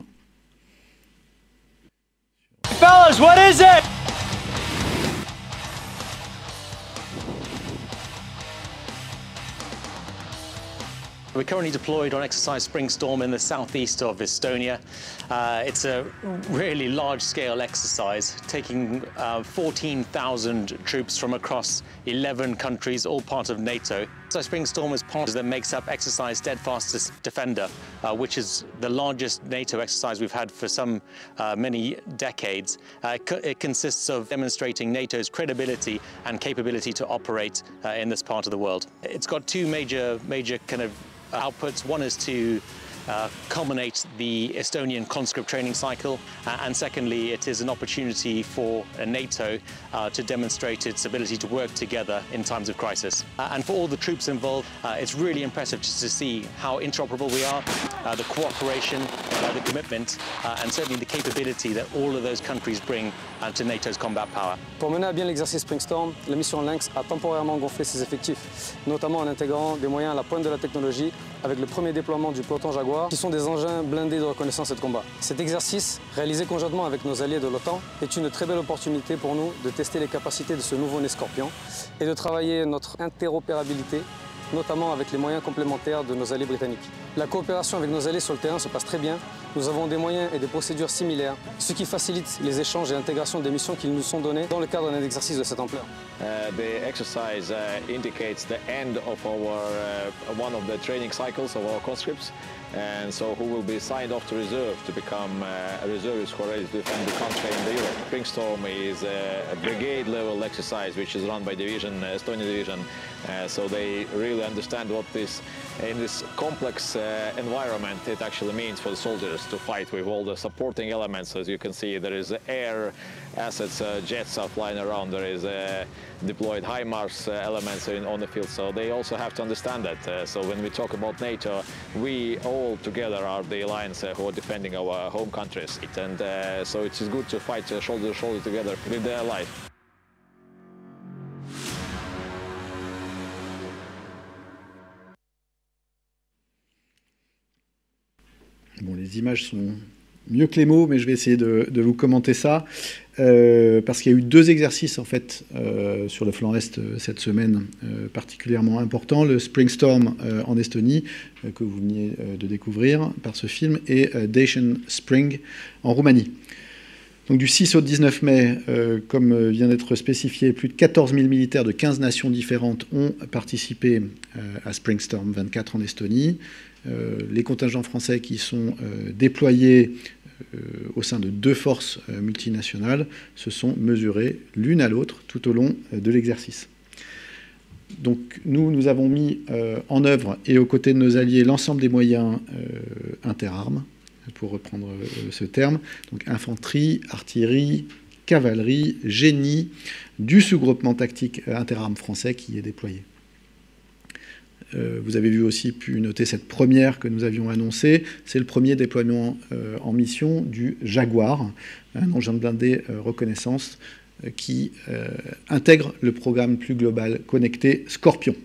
Fellas, what is it? We're currently deployed on exercise Spring Storm in the southeast of Estonia. Uh, it's a really large-scale exercise, taking uh, fourteen thousand troops from across eleven countries, all part of NATO. So Spring Storm is part that makes up Exercise Steadfast Defender, uh, which is the largest NATO exercise we've had for some uh, many decades. Uh, it, co it consists of demonstrating NATO's credibility and capability to operate uh, in this part of the world. It's got two major, major kind of outputs. One is to uh, culminate the Estonian conscript training cycle, uh, and secondly, it is an opportunity for uh, NATO uh, to demonstrate its ability to work together in times of crisis. Uh, and for all the troops involved, uh, it's really impressive just to see how interoperable we are, uh, the cooperation, uh, the commitment, uh, and certainly the capability that all of those countries bring uh, to NATO's combat power. Pour mener à bien l'exercice Spring Storm, la mission Lynx a temporairement gonflé ses effectifs, notamment en intégrant des moyens à la pointe de la technologie avec le premier déploiement du peloton Jaguar, qui sont des engins blindés de reconnaissance et de combat. Cet exercice, réalisé conjointement avec nos alliés de l'OTAN, est une très belle opportunité pour nous de tester les capacités de ce nouveau-né Scorpion et de travailler notre interopérabilité, notamment avec les moyens complémentaires de nos alliés britanniques. La coopération avec nos alliés sur le terrain se passe très bien. Nous avons des moyens et des procédures similaires, ce qui facilite les échanges et l'intégration des missions qui nous sont données dans le cadre d'un exercice de cette ampleur. Uh, the exercise uh, indicates the end of our uh, one of the training cycles of our conscripts, and so who will be signed off to reserve to become uh, a reservist who are ready to defend the country in the Europe. Spring Storm is a, a brigade level exercise which is run by division, uh, Estonian division, uh, so they really understand what this, in this complex uh, environment, it actually means for the soldiers to fight with all the supporting elements. As you can see, there is air assets, uh, jets are flying around, there is uh, deployed HIMARS uh, elements in, on the field, so they also have to understand that. Uh, so when we talk about NATO, we all together are the alliance uh, who are defending our home countries, and uh, so it is good to fight uh, shoulder to shoulder together with their life. Bon, les images sont mieux que les mots, mais je vais essayer de, de vous commenter ça, euh, parce qu'il y a eu deux exercices en fait euh, sur le flanc est euh, cette semaine euh, particulièrement importants. Le Spring Storm euh, en Estonie, euh, que vous veniez euh, de découvrir par ce film, et euh, Dacian Spring en Roumanie. Donc du six au dix-neuf mai, euh, comme vient d'être spécifié, plus de quatorze mille militaires de quinze nations différentes ont participé euh, à Spring Storm vingt-quatre en Estonie. Euh, les contingents français qui sont euh, déployés euh, au sein de deux forces euh, multinationales se sont mesurés l'une à l'autre tout au long euh, de l'exercice. Donc nous, nous avons mis euh, en œuvre, et aux côtés de nos alliés, l'ensemble des moyens euh, interarmes, pour reprendre euh, ce terme, donc infanterie, artillerie, cavalerie, génie, du sous-groupement tactique euh, interarmes français qui est déployé. Euh, vous avez vu aussi pu noter cette première que nous avions annoncée. C'est le premier déploiement euh, en mission du Jaguar, un engin blindé euh, reconnaissance euh, qui euh, intègre le programme plus global connecté Scorpion.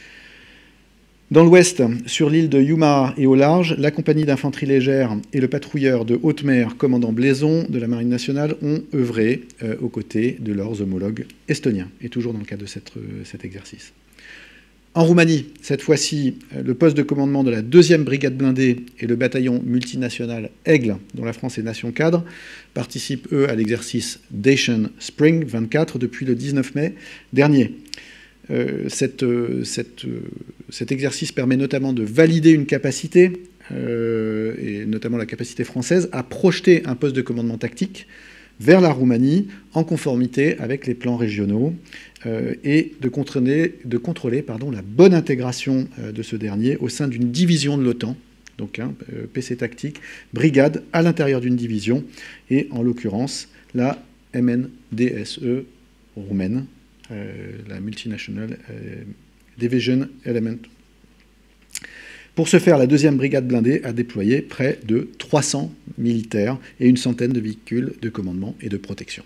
Dans l'ouest, sur l'île de Hiiumaa et au large, la compagnie d'infanterie légère et le patrouilleur de haute mer commandant Blaison de la Marine nationale ont œuvré euh, aux côtés de leurs homologues estoniens, et toujours dans le cadre de cette, euh, cet exercice. En Roumanie, cette fois-ci, le poste de commandement de la deuxième brigade blindée et le bataillon multinational Aigle, dont la France est nation cadre, participent, eux, à l'exercice Dacian Spring vingt-quatre depuis le dix-neuf mai dernier. Euh, cette, cette, cet exercice permet notamment de valider une capacité, euh, et notamment la capacité française, à projeter un poste de commandement tactique vers la Roumanie en conformité avec les plans régionaux euh, et de contrôler, de contrôler pardon, la bonne intégration euh, de ce dernier au sein d'une division de l'OTAN, donc hein, euh, P C tactique, brigade à l'intérieur d'une division, et en l'occurrence la M N D S E roumaine, euh, la Multinational euh, Division Element. Pour ce faire, la deuxième brigade blindée a déployé près de trois cents militaires et une centaine de véhicules de commandement et de protection.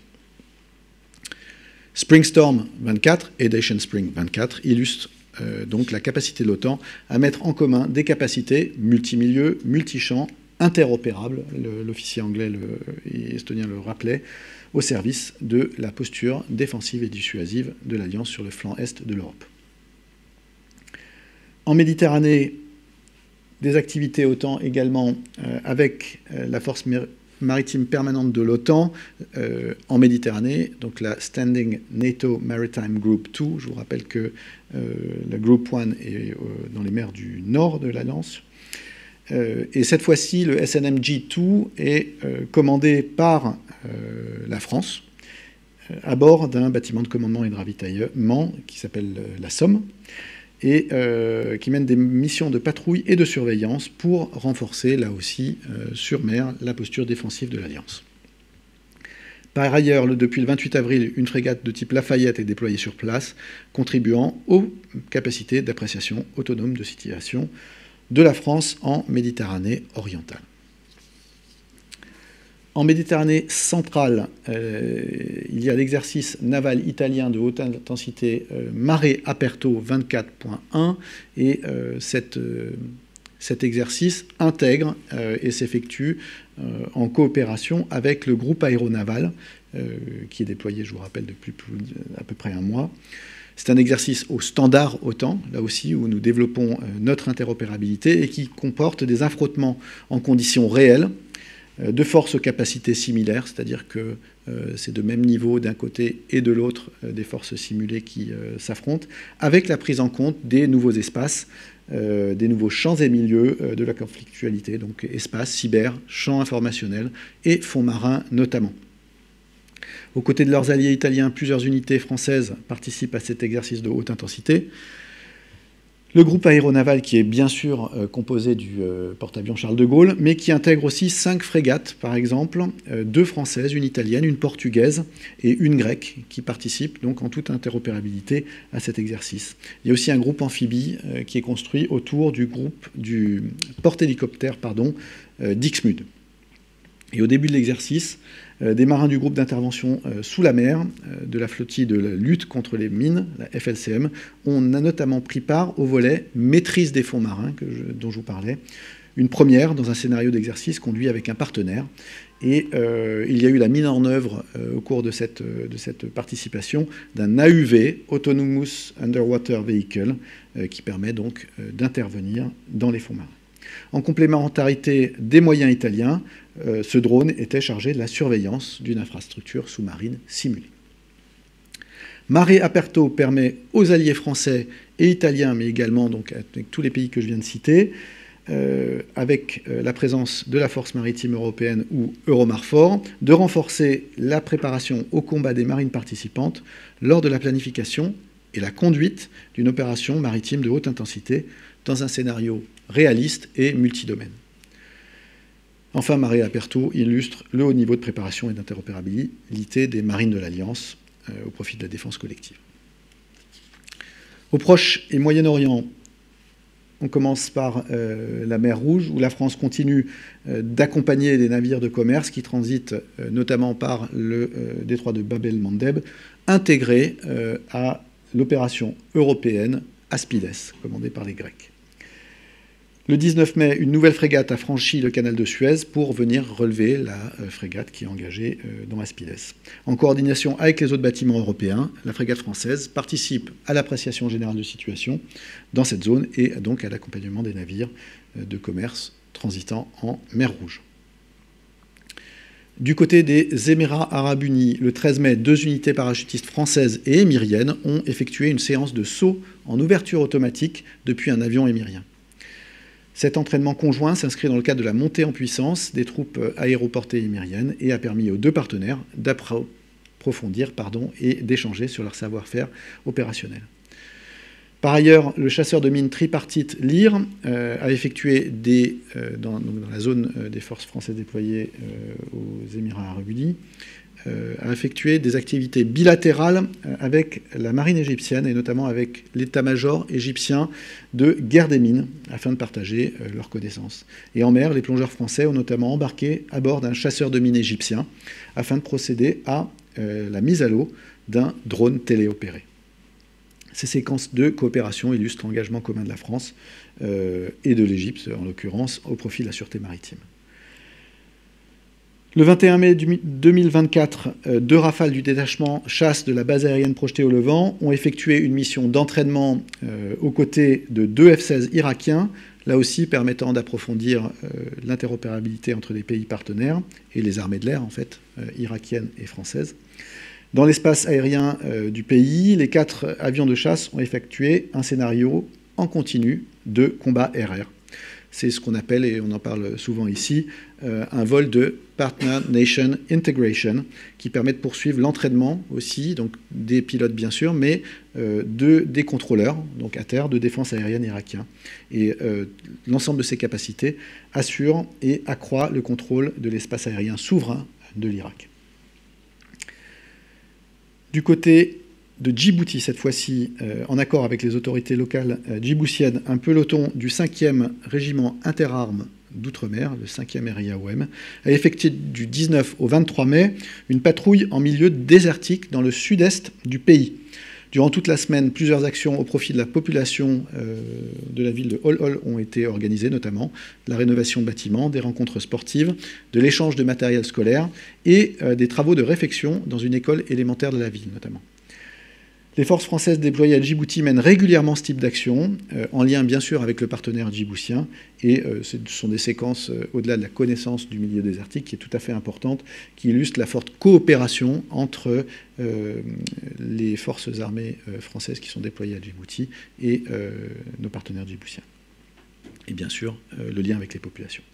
Spring Storm vingt-quatre et Dacian Spring vingt-quatre illustrent euh, donc la capacité de l'OTAN à mettre en commun des capacités multimilieux, multichamps, interopérables, l'officier anglais le, et estonien le rappelait, au service de la posture défensive et dissuasive de l'Alliance sur le flanc est de l'Europe. En Méditerranée, des activités OTAN également euh, avec euh, la force maritime permanente de l'OTAN euh, en Méditerranée, donc la Standing NATO Maritime Group deux. Je vous rappelle que euh, la Group un est euh, dans les mers du nord de l'Alliance. Euh, et cette fois-ci, le S N M G deux est euh, commandé par euh, la France euh, à bord d'un bâtiment de commandement et de ravitaillement qui s'appelle euh, la Somme, et euh, qui mène des missions de patrouille et de surveillance pour renforcer, là aussi, euh, sur mer, la posture défensive de l'Alliance. Par ailleurs, le, depuis le vingt-huit avril, une frégate de type Lafayette est déployée sur place, contribuant aux capacités d'appréciation autonome de situation de la France en Méditerranée orientale. En Méditerranée centrale, euh, il y a l'exercice naval italien de haute intensité euh, Mare Aperto vingt-quatre point un, et euh, cette, euh, cet exercice intègre euh, et s'effectue euh, en coopération avec le groupe aéronaval euh, qui est déployé, je vous rappelle, depuis plus, à peu près un mois. C'est un exercice au standard OTAN, là aussi, où nous développons euh, notre interopérabilité et qui comporte des affrontements en conditions réelles, de forces aux capacités similaires, c'est-à-dire que euh, c'est de même niveau d'un côté et de l'autre euh, des forces simulées qui euh, s'affrontent, avec la prise en compte des nouveaux espaces, euh, des nouveaux champs et milieux euh, de la conflictualité, donc espace, cyber, champs informationnels et fonds marins notamment. Aux côtés de leurs alliés italiens, plusieurs unités françaises participent à cet exercice de haute intensité. Le groupe aéronaval qui est bien sûr euh, composé du euh, porte-avions Charles de Gaulle, mais qui intègre aussi cinq frégates, par exemple, euh, deux françaises, une italienne, une portugaise et une grecque, qui participent donc en toute interopérabilité à cet exercice. Il y a aussi un groupe amphibie euh, qui est construit autour du groupe du porte-hélicoptère pardon, euh, Dixmude. Et au début de l'exercice, euh, des marins du groupe d'intervention euh, sous la mer euh, de la flottille de la lutte contre les mines, la F L C M, on a notamment pris part au volet maîtrise des fonds marins que je, dont je vous parlais, une première dans un scénario d'exercice conduit avec un partenaire. Et euh, il y a eu la mise en œuvre euh, au cours de cette, euh, de cette participation d'un A U V, Autonomous Underwater Vehicle, euh, qui permet donc euh, d'intervenir dans les fonds marins. En complémentarité des moyens italiens, euh, ce drone était chargé de la surveillance d'une infrastructure sous-marine simulée. Mare Aperto permet aux alliés français et italiens, mais également donc, avec tous les pays que je viens de citer, euh, avec euh, la présence de la force maritime européenne ou Euromarfor, de renforcer la préparation au combat des marines participantes lors de la planification et la conduite d'une opération maritime de haute intensité dans un scénario réaliste et multidomaine. Enfin, Mare Aperto illustre le haut niveau de préparation et d'interopérabilité des marines de l'Alliance euh, au profit de la défense collective. Au Proche et Moyen-Orient, on commence par euh, la mer Rouge, où la France continue euh, d'accompagner des navires de commerce qui transitent euh, notamment par le euh, détroit de Bab el-Mandeb, intégrés euh, à l'opération européenne Aspides, commandée par les Grecs. Le dix-neuf mai, une nouvelle frégate a franchi le canal de Suez pour venir relever la euh, frégate qui est engagée euh, dans Aspides. En coordination avec les autres bâtiments européens, la frégate française participe à l'appréciation générale de situation dans cette zone et donc à l'accompagnement des navires euh, de commerce transitant en mer Rouge. Du côté des Émirats arabes unis, le treize mai, deux unités parachutistes françaises et émiriennes ont effectué une séance de saut en ouverture automatique depuis un avion émirien. Cet entraînement conjoint s'inscrit dans le cadre de la montée en puissance des troupes aéroportées émiriennes et a permis aux deux partenaires d'approfondir pardon, et d'échanger sur leur savoir-faire opérationnel. Par ailleurs, le chasseur de mines tripartite Lyre euh, a effectué des, euh, dans, donc dans la zone euh, des forces françaises déployées euh, aux Émirats arabes unis euh, a effectué des activités bilatérales avec la marine égyptienne et notamment avec l'état-major égyptien de guerre des mines afin de partager euh, leurs connaissances. Et en mer, les plongeurs français ont notamment embarqué à bord d'un chasseur de mines égyptien afin de procéder à euh, la mise à l'eau d'un drone téléopéré. Ces séquences de coopération illustrent l'engagement commun de la France euh, et de l'Égypte, en l'occurrence, au profit de la sûreté maritime. Le vingt et un mai deux mille vingt-quatre, euh, deux rafales du détachement chasse de la base aérienne projetée au Levant ont effectué une mission d'entraînement euh, aux côtés de deux F seize irakiens, là aussi permettant d'approfondir euh, l'interopérabilité entre les pays partenaires et les armées de l'air, en fait, euh, irakiennes et françaises. Dans l'espace aérien euh, du pays, les quatre avions de chasse ont effectué un scénario en continu de combat R R. C'est ce qu'on appelle, et on en parle souvent ici, euh, un vol de Partner Nation Integration, qui permet de poursuivre l'entraînement aussi, donc des pilotes bien sûr, mais euh, de, des contrôleurs, donc à terre, de défense aérienne irakiens. Et euh, l'ensemble de ces capacités assure et accroît le contrôle de l'espace aérien souverain de l'Irak. Du côté de Djibouti, cette fois-ci, euh, en accord avec les autorités locales euh, djiboutiennes, un peloton du cinquième régiment interarmes d'outre-mer, le cinquième R I A O M, a effectué du dix-neuf au vingt-trois mai une patrouille en milieu désertique dans le sud-est du pays. Durant toute la semaine, plusieurs actions au profit de la population euh, de la ville de Hol Hol ont été organisées, notamment la rénovation de bâtiments, des rencontres sportives, de l'échange de matériel scolaire et euh, des travaux de réfection dans une école élémentaire de la ville, notamment. Les forces françaises déployées à Djibouti mènent régulièrement ce type d'action, euh, en lien bien sûr avec le partenaire djiboutien, et euh, ce sont des séquences, euh, au-delà de la connaissance du milieu désertique, qui est tout à fait importante, qui illustre la forte coopération entre euh, les forces armées euh, françaises qui sont déployées à Djibouti et euh, nos partenaires djiboutiens. Et bien sûr, euh, le lien avec les populations.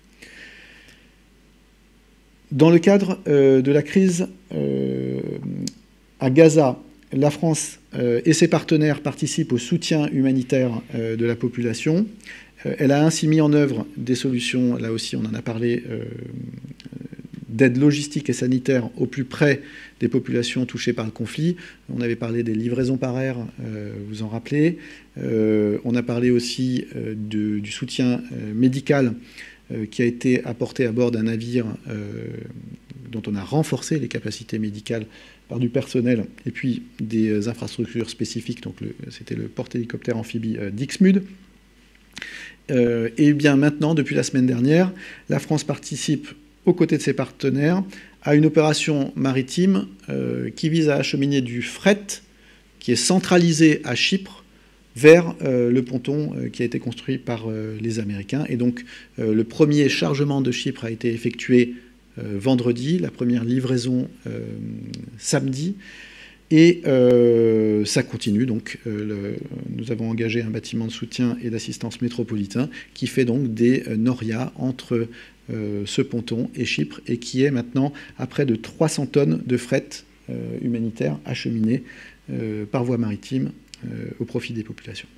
Dans le cadre euh, de la crise euh, à Gaza, la France euh, et ses partenaires participent au soutien humanitaire euh, de la population. Euh, elle a ainsi mis en œuvre des solutions, là aussi on en a parlé, euh, d'aide logistique et sanitaire au plus près des populations touchées par le conflit. On avait parlé des livraisons par air, euh, vous en rappelez. Euh, on a parlé aussi euh, de, du soutien euh, médical euh, qui a été apporté à bord d'un navire euh, dont on a renforcé les capacités médicales par du personnel et puis des infrastructures spécifiques. Donc c'était le porte-hélicoptère amphibie euh, Dixmude. Euh, et bien maintenant, depuis la semaine dernière, la France participe aux côtés de ses partenaires à une opération maritime euh, qui vise à acheminer du fret qui est centralisé à Chypre vers euh, le ponton euh, qui a été construit par euh, les Américains. Et donc euh, le premier chargement de Chypre a été effectué Euh, vendredi, la première livraison euh, samedi, et euh, ça continue. Donc, euh, le, nous avons engagé un bâtiment de soutien et d'assistance métropolitain qui fait donc des euh, norias entre euh, ce ponton et Chypre et qui est maintenant à près de trois cents tonnes de fret euh, humanitaire acheminées euh, par voie maritime euh, au profit des populations.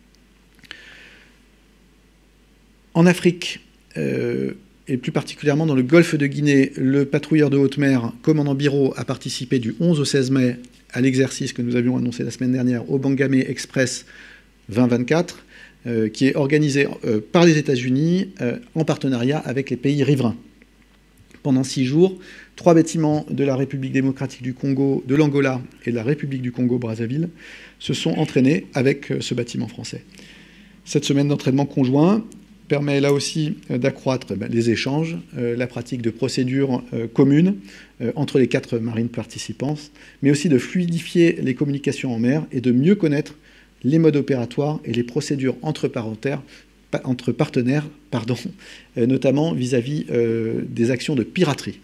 En Afrique, euh, et plus particulièrement dans le golfe de Guinée, le patrouilleur de haute mer, commandant Biro, a participé du onze au seize mai à l'exercice que nous avions annoncé la semaine dernière au Bangame Express vingt vingt-quatre, euh, qui est organisé euh, par les États-Unis euh, en partenariat avec les pays riverains. Pendant six jours, trois bâtiments de la République démocratique du Congo, de l'Angola et de la République du Congo-Brazzaville se sont entraînés avec euh, ce bâtiment français. Cette semaine d'entraînement conjoint permet là aussi d'accroître ben, les échanges, euh, la pratique de procédures euh, communes euh, entre les quatre marines participantes, mais aussi de fluidifier les communications en mer et de mieux connaître les modes opératoires et les procédures entre, entre partenaires, pardon, euh, notamment vis-à-vis euh, des actions de piraterie.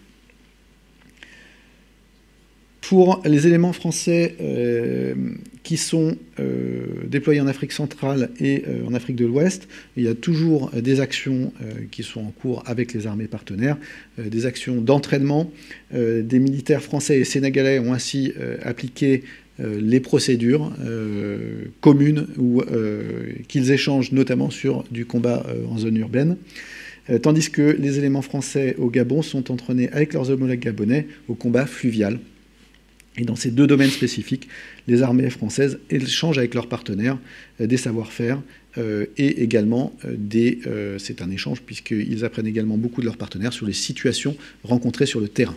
Pour les éléments français euh, qui sont euh, déployés en Afrique centrale et euh, en Afrique de l'Ouest, il y a toujours des actions euh, qui sont en cours avec les armées partenaires, euh, des actions d'entraînement. Euh, des militaires français et sénégalais ont ainsi euh, appliqué euh, les procédures euh, communes ou euh, qu'ils échangent notamment sur du combat euh, en zone urbaine. euh, tandis que les éléments français au Gabon sont entraînés avec leurs homologues gabonais au combat fluvial. Et dans ces deux domaines spécifiques, les armées françaises échangent avec leurs partenaires euh, des savoir-faire euh, et également euh, des... Euh, c'est un échange puisqu'ils apprennent également beaucoup de leurs partenaires sur les situations rencontrées sur le terrain.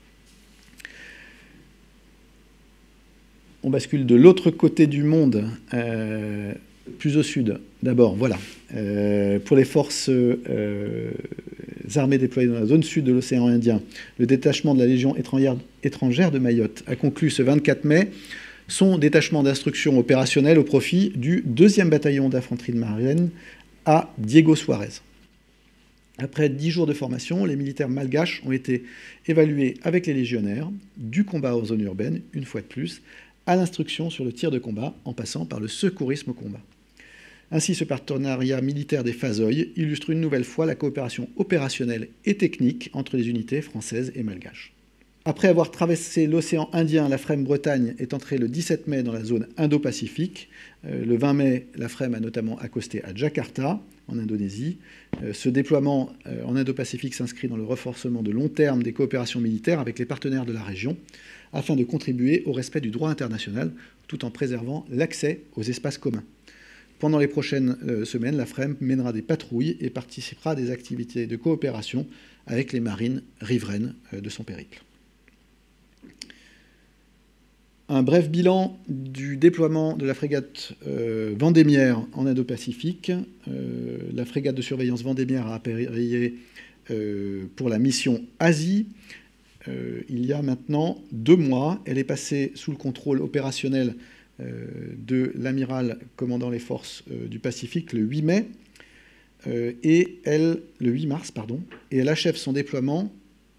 On bascule de l'autre côté du monde, euh, plus au sud. D'abord, voilà. Euh, pour les forces euh, armées déployées dans la zone sud de l'océan Indien, le détachement de la Légion étrangère, étrangère de Mayotte a conclu ce vingt-quatre mai son détachement d'instruction opérationnelle au profit du deuxième bataillon d'infanterie de marine à Diego Suarez. Après dix jours de formation, les militaires malgaches ont été évalués avec les légionnaires du combat en zone urbaine, une fois de plus, à l'instruction sur le tir de combat, en passant par le secourisme au combat. Ainsi, ce partenariat militaire des Fazoïs illustre une nouvelle fois la coopération opérationnelle et technique entre les unités françaises et malgaches. Après avoir traversé l'océan Indien, la F R E M Bretagne est entrée le dix-sept mai dans la zone Indo-Pacifique. Euh, le vingt mai, la F R E M a notamment accosté à Jakarta, en Indonésie. Euh, ce déploiement euh, en Indo-Pacifique s'inscrit dans le renforcement de long terme des coopérations militaires avec les partenaires de la région, afin de contribuer au respect du droit international, tout en préservant l'accès aux espaces communs. Pendant les prochaines euh, semaines, la F R E M mènera des patrouilles et participera à des activités de coopération avec les marines riveraines euh, de son périple. Un bref bilan du déploiement de la frégate euh, Vendémiaire en Indo-Pacifique. Euh, la frégate de surveillance Vendémiaire a appareillé euh, pour la mission Asie. Euh, il y a maintenant deux mois, elle est passée sous le contrôle opérationnel euh, de l'amiral commandant les forces euh, du Pacifique le huit mai, euh, et elle, le huit mars, pardon, et elle achève son déploiement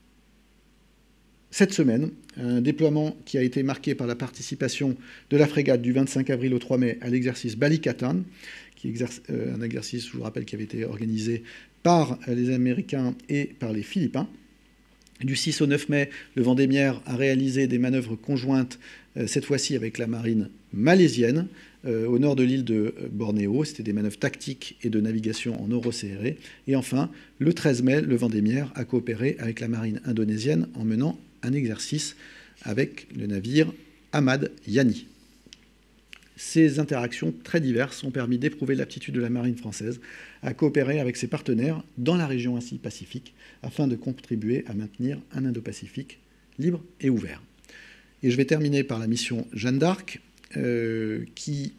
cette semaine, un déploiement qui a été marqué par la participation de la frégate du vingt-cinq avril au trois mai à l'exercice Balikatan, qui exerce, euh, un exercice, je vous rappelle, qui avait été organisé par les Américains et par les Philippins. Du six au neuf mai, le Vendémiaire a réalisé des manœuvres conjointes, euh, cette fois-ci avec la marine malaisienne, euh, au nord de l'île de Bornéo. C'était des manœuvres tactiques et de navigation en euro-serré. Et enfin, le treize mai, le Vendémiaire a coopéré avec la marine indonésienne en menant un exercice avec le navire Ahmad Yani. Ces interactions très diverses ont permis d'éprouver l'aptitude de la marine française à coopérer avec ses partenaires dans la région ainsi Pacifique afin de contribuer à maintenir un Indo-Pacifique libre et ouvert. Et je vais terminer par la mission Jeanne d'Arc euh, qui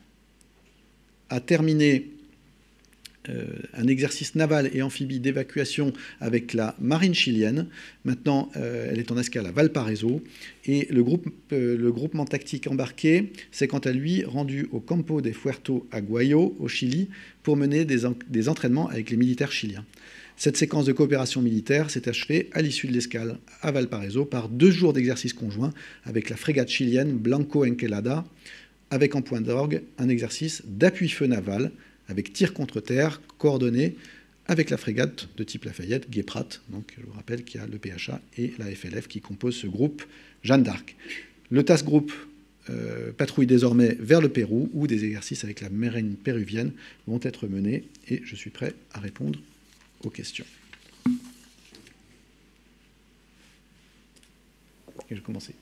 a terminé euh, un exercice naval et amphibie d'évacuation avec la marine chilienne. Maintenant, euh, elle est en escale à Valparaiso. Et le, groupe, euh, le groupement tactique embarqué s'est quant à lui rendu au Campo de Fuerto Aguayo, au Chili, pour mener des, en des entraînements avec les militaires chiliens. Cette séquence de coopération militaire s'est achevée à l'issue de l'escale à Valparaiso par deux jours d'exercice conjoint avec la frégate chilienne Blanco Encelada, avec en point d'orgue un exercice d'appui-feu naval avec tir contre terre coordonné avec la frégate de type Lafayette, Guéprat. Donc, je vous rappelle qu'il y a le P H A et la F L F qui composent ce groupe Jeanne d'Arc. Le Task Group euh, patrouille désormais vers le Pérou, où des exercices avec la marine péruvienne vont être menés, et je suis prêt à répondre aux questions. Et je vais commencer.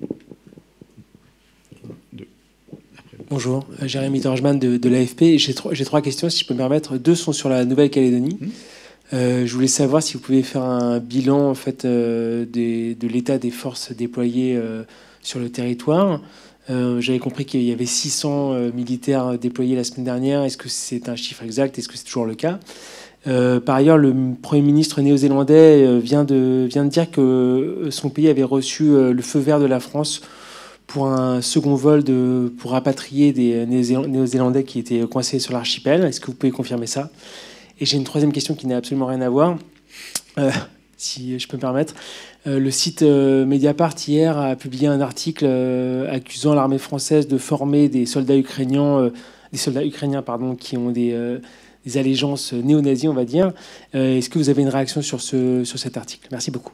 Deux. Bonjour, Jérémy Torgeman de, de l'A F P. J'ai trois, j'ai trois questions, si je peux me permettre. Deux sont sur la Nouvelle-Calédonie. Mmh. Euh, je voulais savoir si vous pouvez faire un bilan en fait, euh, des, de l'état des forces déployées euh, sur le territoire. Euh, J'avais compris qu'il y avait six cents euh, militaires déployés la semaine dernière. Est-ce que c'est un chiffre exact? Est-ce que c'est toujours le cas? Euh, par ailleurs, le Premier ministre néo-zélandais vient de, vient de dire que son pays avait reçu euh, le feu vert de la France pour un second vol de, pour rapatrier des Néo-Zélandais qui étaient coincés sur l'archipel. Est-ce que vous pouvez confirmer ça? Et j'ai une troisième question qui n'a absolument rien à voir, euh, si je peux me permettre. Euh, le site euh, Mediapart, hier, a publié un article euh, accusant l'armée française de former des soldats ukrainiens, euh, des soldats ukrainiens pardon, qui ont des, euh, des allégeances néo-nazies, on va dire. Euh, Est-ce que vous avez une réaction sur, ce, sur cet article? Merci beaucoup.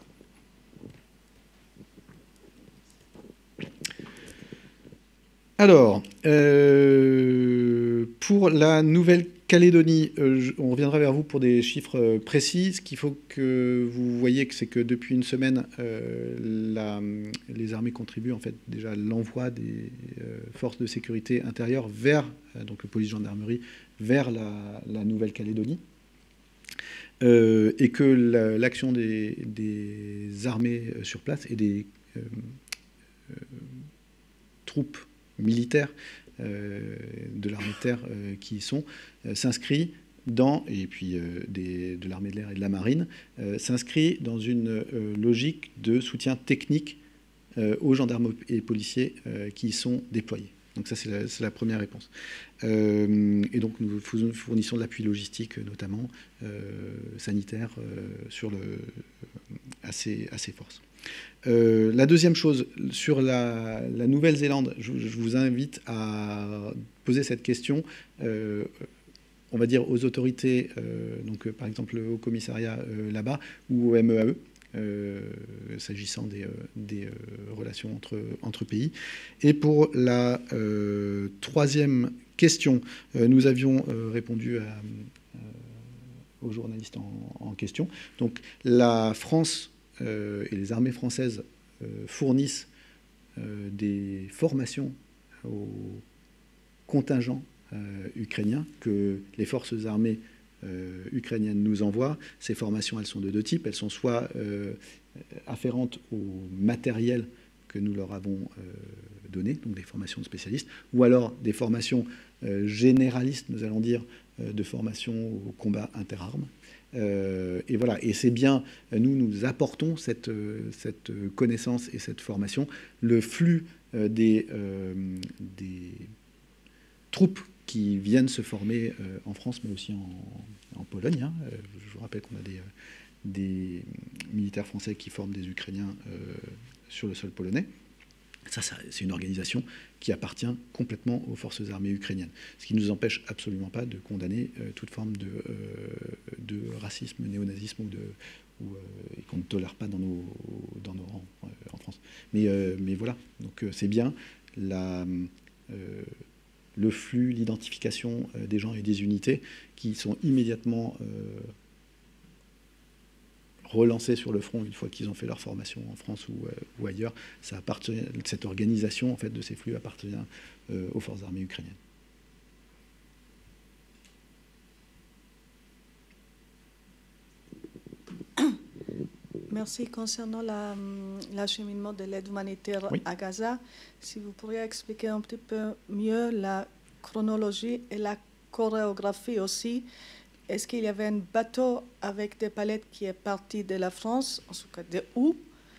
Alors, euh, Euh, pour la Nouvelle-Calédonie, euh, je, on reviendra vers vous pour des chiffres euh, précis. Ce qu'il faut que vous voyez, c'est que depuis une semaine, euh, la, les armées contribuent en fait déjà à l'envoi des euh, forces de sécurité intérieure vers, euh, donc le police-gendarmerie, vers la, la Nouvelle-Calédonie. Euh, et que la, l'action des, des armées sur place et des euh, euh, troupes militaires euh, de l'armée de terre euh, qui y sont euh, s'inscrit dans, et puis euh, des, de l'armée de l'air et de la marine, euh, s'inscrit dans une euh, logique de soutien technique euh, aux gendarmes et policiers euh, qui y sont déployés. Donc ça, c'est la, c'est la première réponse. Euh, et donc, nous fournissons de l'appui logistique, notamment euh, sanitaire, euh, sur le, à, ces, à ces forces. Euh, la deuxième chose, sur la, la Nouvelle-Zélande, je, je vous invite à poser cette question, euh, on va dire aux autorités, euh, donc par exemple au commissariat euh, là-bas, ou au M E A E, Euh, s'agissant des, euh, des euh, relations entre, entre pays. Et pour la euh, troisième question, euh, nous avions euh, répondu à, euh, aux journalistes en, en question. Donc la France euh, et les armées françaises euh, fournissent euh, des formations aux contingents euh, ukrainiens que les forces armées Euh, ukrainienne nous envoie. Ces formations, elles sont de deux types. Elles sont soit euh, afférentes au matériel que nous leur avons euh, donné, donc des formations de spécialistes, ou alors des formations euh, généralistes, nous allons dire, euh, de formation au combat interarmes. Euh, et voilà, et c'est bien, nous, nous apportons cette, cette connaissance et cette formation. Le flux euh, des, euh, des troupes qui viennent se former euh, en France, mais aussi en, en Pologne. Hein. Euh, je vous rappelle qu'on a des, des militaires français qui forment des Ukrainiens euh, sur le sol polonais. Ça, ça, c'est une organisation qui appartient complètement aux forces armées ukrainiennes. Ce qui ne nous empêche absolument pas de condamner euh, toute forme de, euh, de racisme, néonazisme ou de, ou, euh, et qu'on ne tolère pas dans nos, dans nos rangs euh, en France. Mais, euh, mais voilà, donc euh, c'est bien la... Euh, le flux, l'identification euh, des gens et des unités qui sont immédiatement euh, relancés sur le front une fois qu'ils ont fait leur formation en France ou, euh, ou ailleurs. Ça appartient, cette organisation en fait, de ces flux appartient euh, aux forces armées ukrainiennes. Merci. Concernant la, l'acheminement de l'aide humanitaire oui. à Gaza, si vous pourriez expliquer un petit peu mieux la chronologie et la chorégraphie aussi. Est-ce qu'il y avait un bateau avec des palettes qui est parti de la France, en tout cas de où?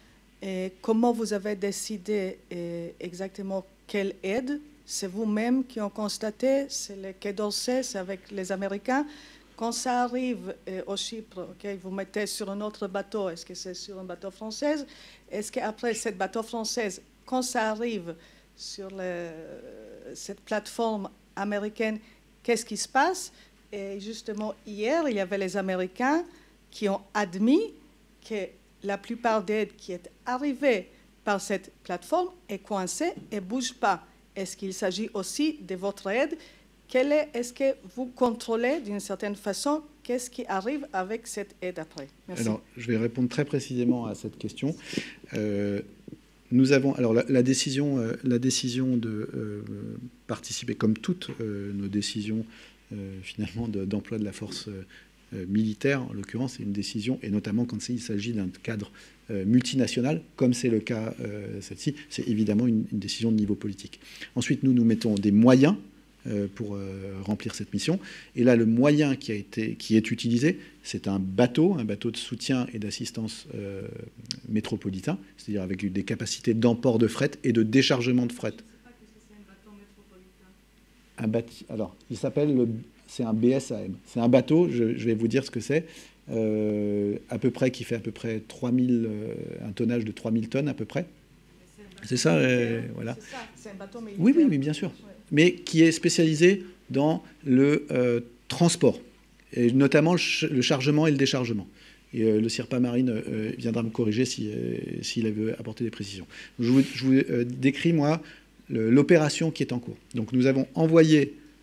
Et comment vous avez décidé exactement quelle aide? C'est vous-même qui ont constaté? C'est le Quai d'Orsay, c'est avec les Américains? Quand ça arrive euh, au Chypre, okay, vous mettez sur un autre bateau, est-ce que c'est sur un bateau français? Est-ce qu'après cette bateau française, quand ça arrive sur le, cette plateforme américaine, qu'est-ce qui se passe? Et justement, hier, il y avait les Américains qui ont admis que la plupart des aides qui est arrivée par cette plateforme est coincée et ne bouge pas. Est-ce qu'il s'agit aussi de votre aide? Quel est, est-ce que vous contrôlez d'une certaine façon qu'est-ce qui arrive avec cette aide après? Merci. Alors, je vais répondre très précisément à cette question. Euh, nous avons, alors la, la décision, euh, la décision de euh, participer, comme toutes euh, nos décisions euh, finalement de, d'emploi de la force euh, militaire, en l'occurrence, c'est une décision, et notamment quand il s'agit d'un cadre euh, multinational, comme c'est le cas euh, celle-ci, c'est évidemment une, une décision de niveau politique. Ensuite, nous nous mettons des moyens pour euh, remplir cette mission. Et là, le moyen qui, a été, qui est utilisé, c'est un bateau, un bateau de soutien et d'assistance euh, métropolitain, c'est-à-dire avec des capacités d'emport de fret et de déchargement de fret. Je ne sais pas ce que c'est un bateau métropolitain. Un bâti, alors, il s'appelle, le, c'est un B S A M. C'est un bateau, je, je vais vous dire ce que c'est, euh, à peu près, qui fait à peu près trois mille, euh, un tonnage de trois mille tonnes à peu près. C'est ça, euh, voilà. C'est ça, c'est un bateau militaire. Oui, oui, oui, bien sûr. Ouais. Mais qui est spécialisé dans le euh, transport, et notamment le, ch- le chargement et le déchargement. Et euh, le Sirpa Marine euh, viendra me corriger si, euh, s'il veut apporter des précisions. Je vous, je vous euh, décris, moi, le, l'opération qui est en cours. Donc nous avons envoyé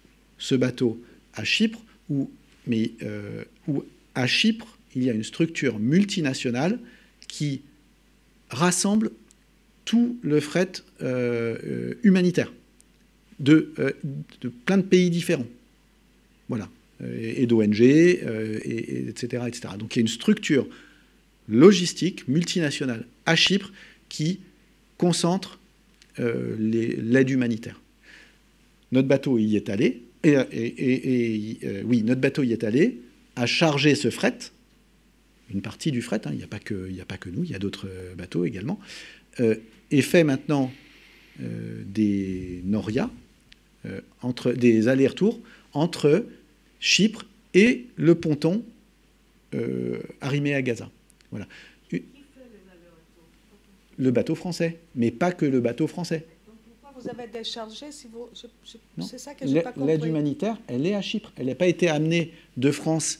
ce bateau à Chypre, où, mais, euh, où à Chypre, il y a une structure multinationale qui rassemble tout le fret euh, euh, humanitaire de, euh, de plein de pays différents. Voilà. Et, et d'O N G, euh, et, et, etc., et cetera. Donc il y a une structure logistique multinationale à Chypre qui concentre euh, l'aide humanitaire. Notre bateau y est allé, et, et, et, et euh, oui, notre bateau y est allé, a chargé ce fret, une partie du fret, hein, il n'y a pas que, il n'y a pas que nous, il y a d'autres bateaux également, euh, et fait maintenant euh, des Noria, euh, entre, des allers-retours entre Chypre et le ponton euh, arrimé à Gaza. Voilà. Le bateau français, mais pas que le bateau français. Donc pourquoi vous avez déchargé si vous... C'est ça que je n'ai pas compris. L'aide humanitaire, elle est à Chypre. Elle n'a pas été amenée de France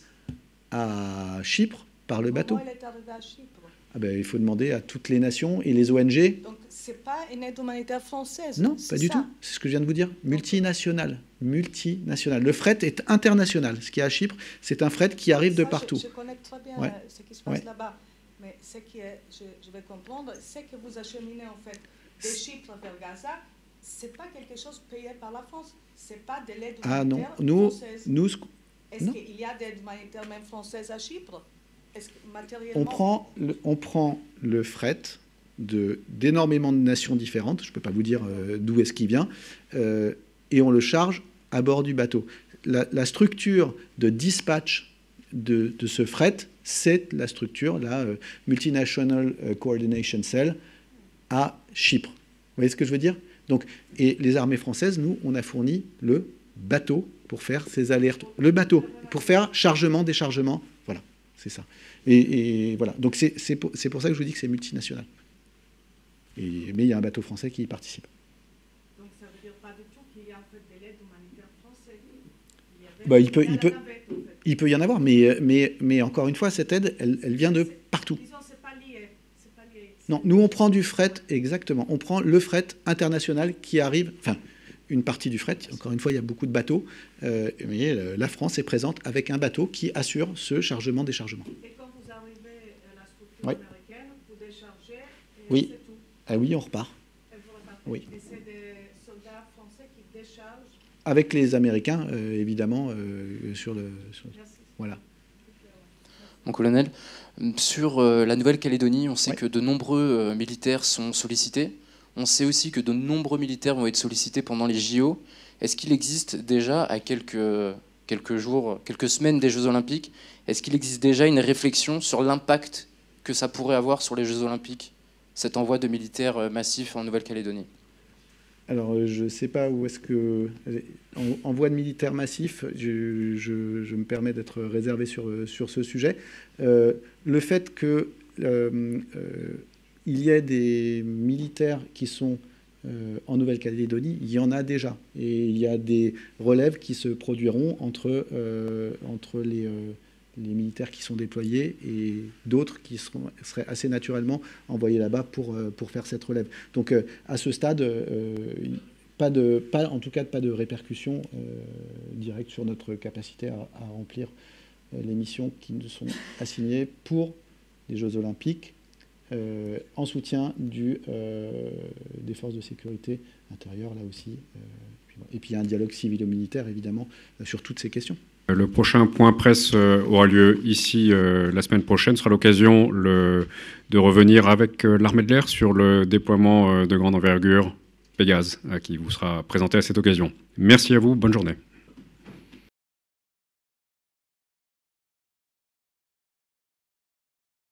à Chypre par le bateau. Comment elle est arrivée à Chypre? Ah ben, il faut demander à toutes les nations et les O N G. Donc ce n'est pas une aide humanitaire française? Non, pas du ça. tout. C'est ce que je viens de vous dire. Multinationale. Multinationale. Le fret est international. Ce qui est à Chypre, c'est un fret qui arrive ça, de partout. Je, je connais très bien ouais. ce qui se passe ouais. là-bas. Mais ce que je, je vais comprendre, c'est que vous acheminez en fait de Chypre vers Gaza. Ce n'est pas quelque chose payé par la France. Ce n'est pas de l'aide humanitaire ah, non. Nous, française. Nous, Est-ce qu'il y a d'aide humanitaire même française à Chypre? Est-ce que matériellement... on, prend le, on prend le fret d'énormément de, de nations différentes, je ne peux pas vous dire euh, d'où est-ce qu'il vient, euh, et on le charge à bord du bateau. La, la structure de dispatch de, de ce fret, c'est la structure, la euh, Multinational Coordination Cell à Chypre. Vous voyez ce que je veux dire? Donc, et les armées françaises, nous, on a fourni le bateau pour faire ces allers-retours. Le bateau, pour faire chargement, déchargement, voilà, c'est ça. Et, et voilà, donc c'est pour, pour ça que je vous dis que c'est multinational. Et, mais il y a un bateau français qui y participe. Donc ça veut dire pas du tout qu'il y a en fait de l'aide humanitaire française? Il, y avait, bah, il, peut, il, peut, navette, en fait. il peut y en avoir, mais, mais, mais encore une fois, cette aide, elle, elle vient de partout. Disons, c'est pas lié. Pas lié. Non, nous on prend du fret, exactement. On prend le fret international qui arrive, enfin, une partie du fret, encore une fois, il y a beaucoup de bateaux. Euh, mais la France est présente avec un bateau qui assure ce chargement-déchargement. Et quand vous arrivez à la structure oui. américaine, vous déchargez et oui. c'est tout? Ah oui, on repart. Et vous repartez. Oui. Et c'est des soldats français qui déchargent? Avec les Américains, euh, évidemment, euh, sur le... Sur... Voilà. Mon colonel, sur euh, la Nouvelle-Calédonie, on sait ouais. que de nombreux euh, militaires sont sollicités. On sait aussi que de nombreux militaires vont être sollicités pendant les J O. Est-ce qu'il existe déjà, à quelques, quelques jours, quelques semaines des Jeux Olympiques, est-ce qu'il existe déjà une réflexion sur l'impact que ça pourrait avoir sur les Jeux Olympiques, cet envoi de militaires massifs en Nouvelle-Calédonie? Alors, je ne sais pas où est-ce que... Envoi de militaires massifs, je, je, je me permets d'être réservé sur, sur ce sujet. Euh, le fait que... Euh, euh, il y a des militaires qui sont euh, en Nouvelle-Calédonie, il y en a déjà. Et il y a des relèves qui se produiront entre, euh, entre les, euh, les militaires qui sont déployés et d'autres qui seront, seraient assez naturellement envoyés là-bas pour, euh, pour faire cette relève. Donc euh, à ce stade, euh, pas de, pas, en tout cas pas de répercussions euh, directes sur notre capacité à, à remplir euh, les missions qui nous sont assignées pour les Jeux Olympiques. Euh, en soutien du, euh, des forces de sécurité intérieure, là aussi. Euh, et puis il y a un dialogue civilo-militaire, évidemment, euh, sur toutes ces questions. Le prochain point presse euh, aura lieu ici euh, la semaine prochaine. Ce sera l'occasion de revenir avec euh, l'armée de l'air sur le déploiement euh, de grande envergure Pégase, euh, qui vous sera présenté à cette occasion. Merci à vous, bonne journée.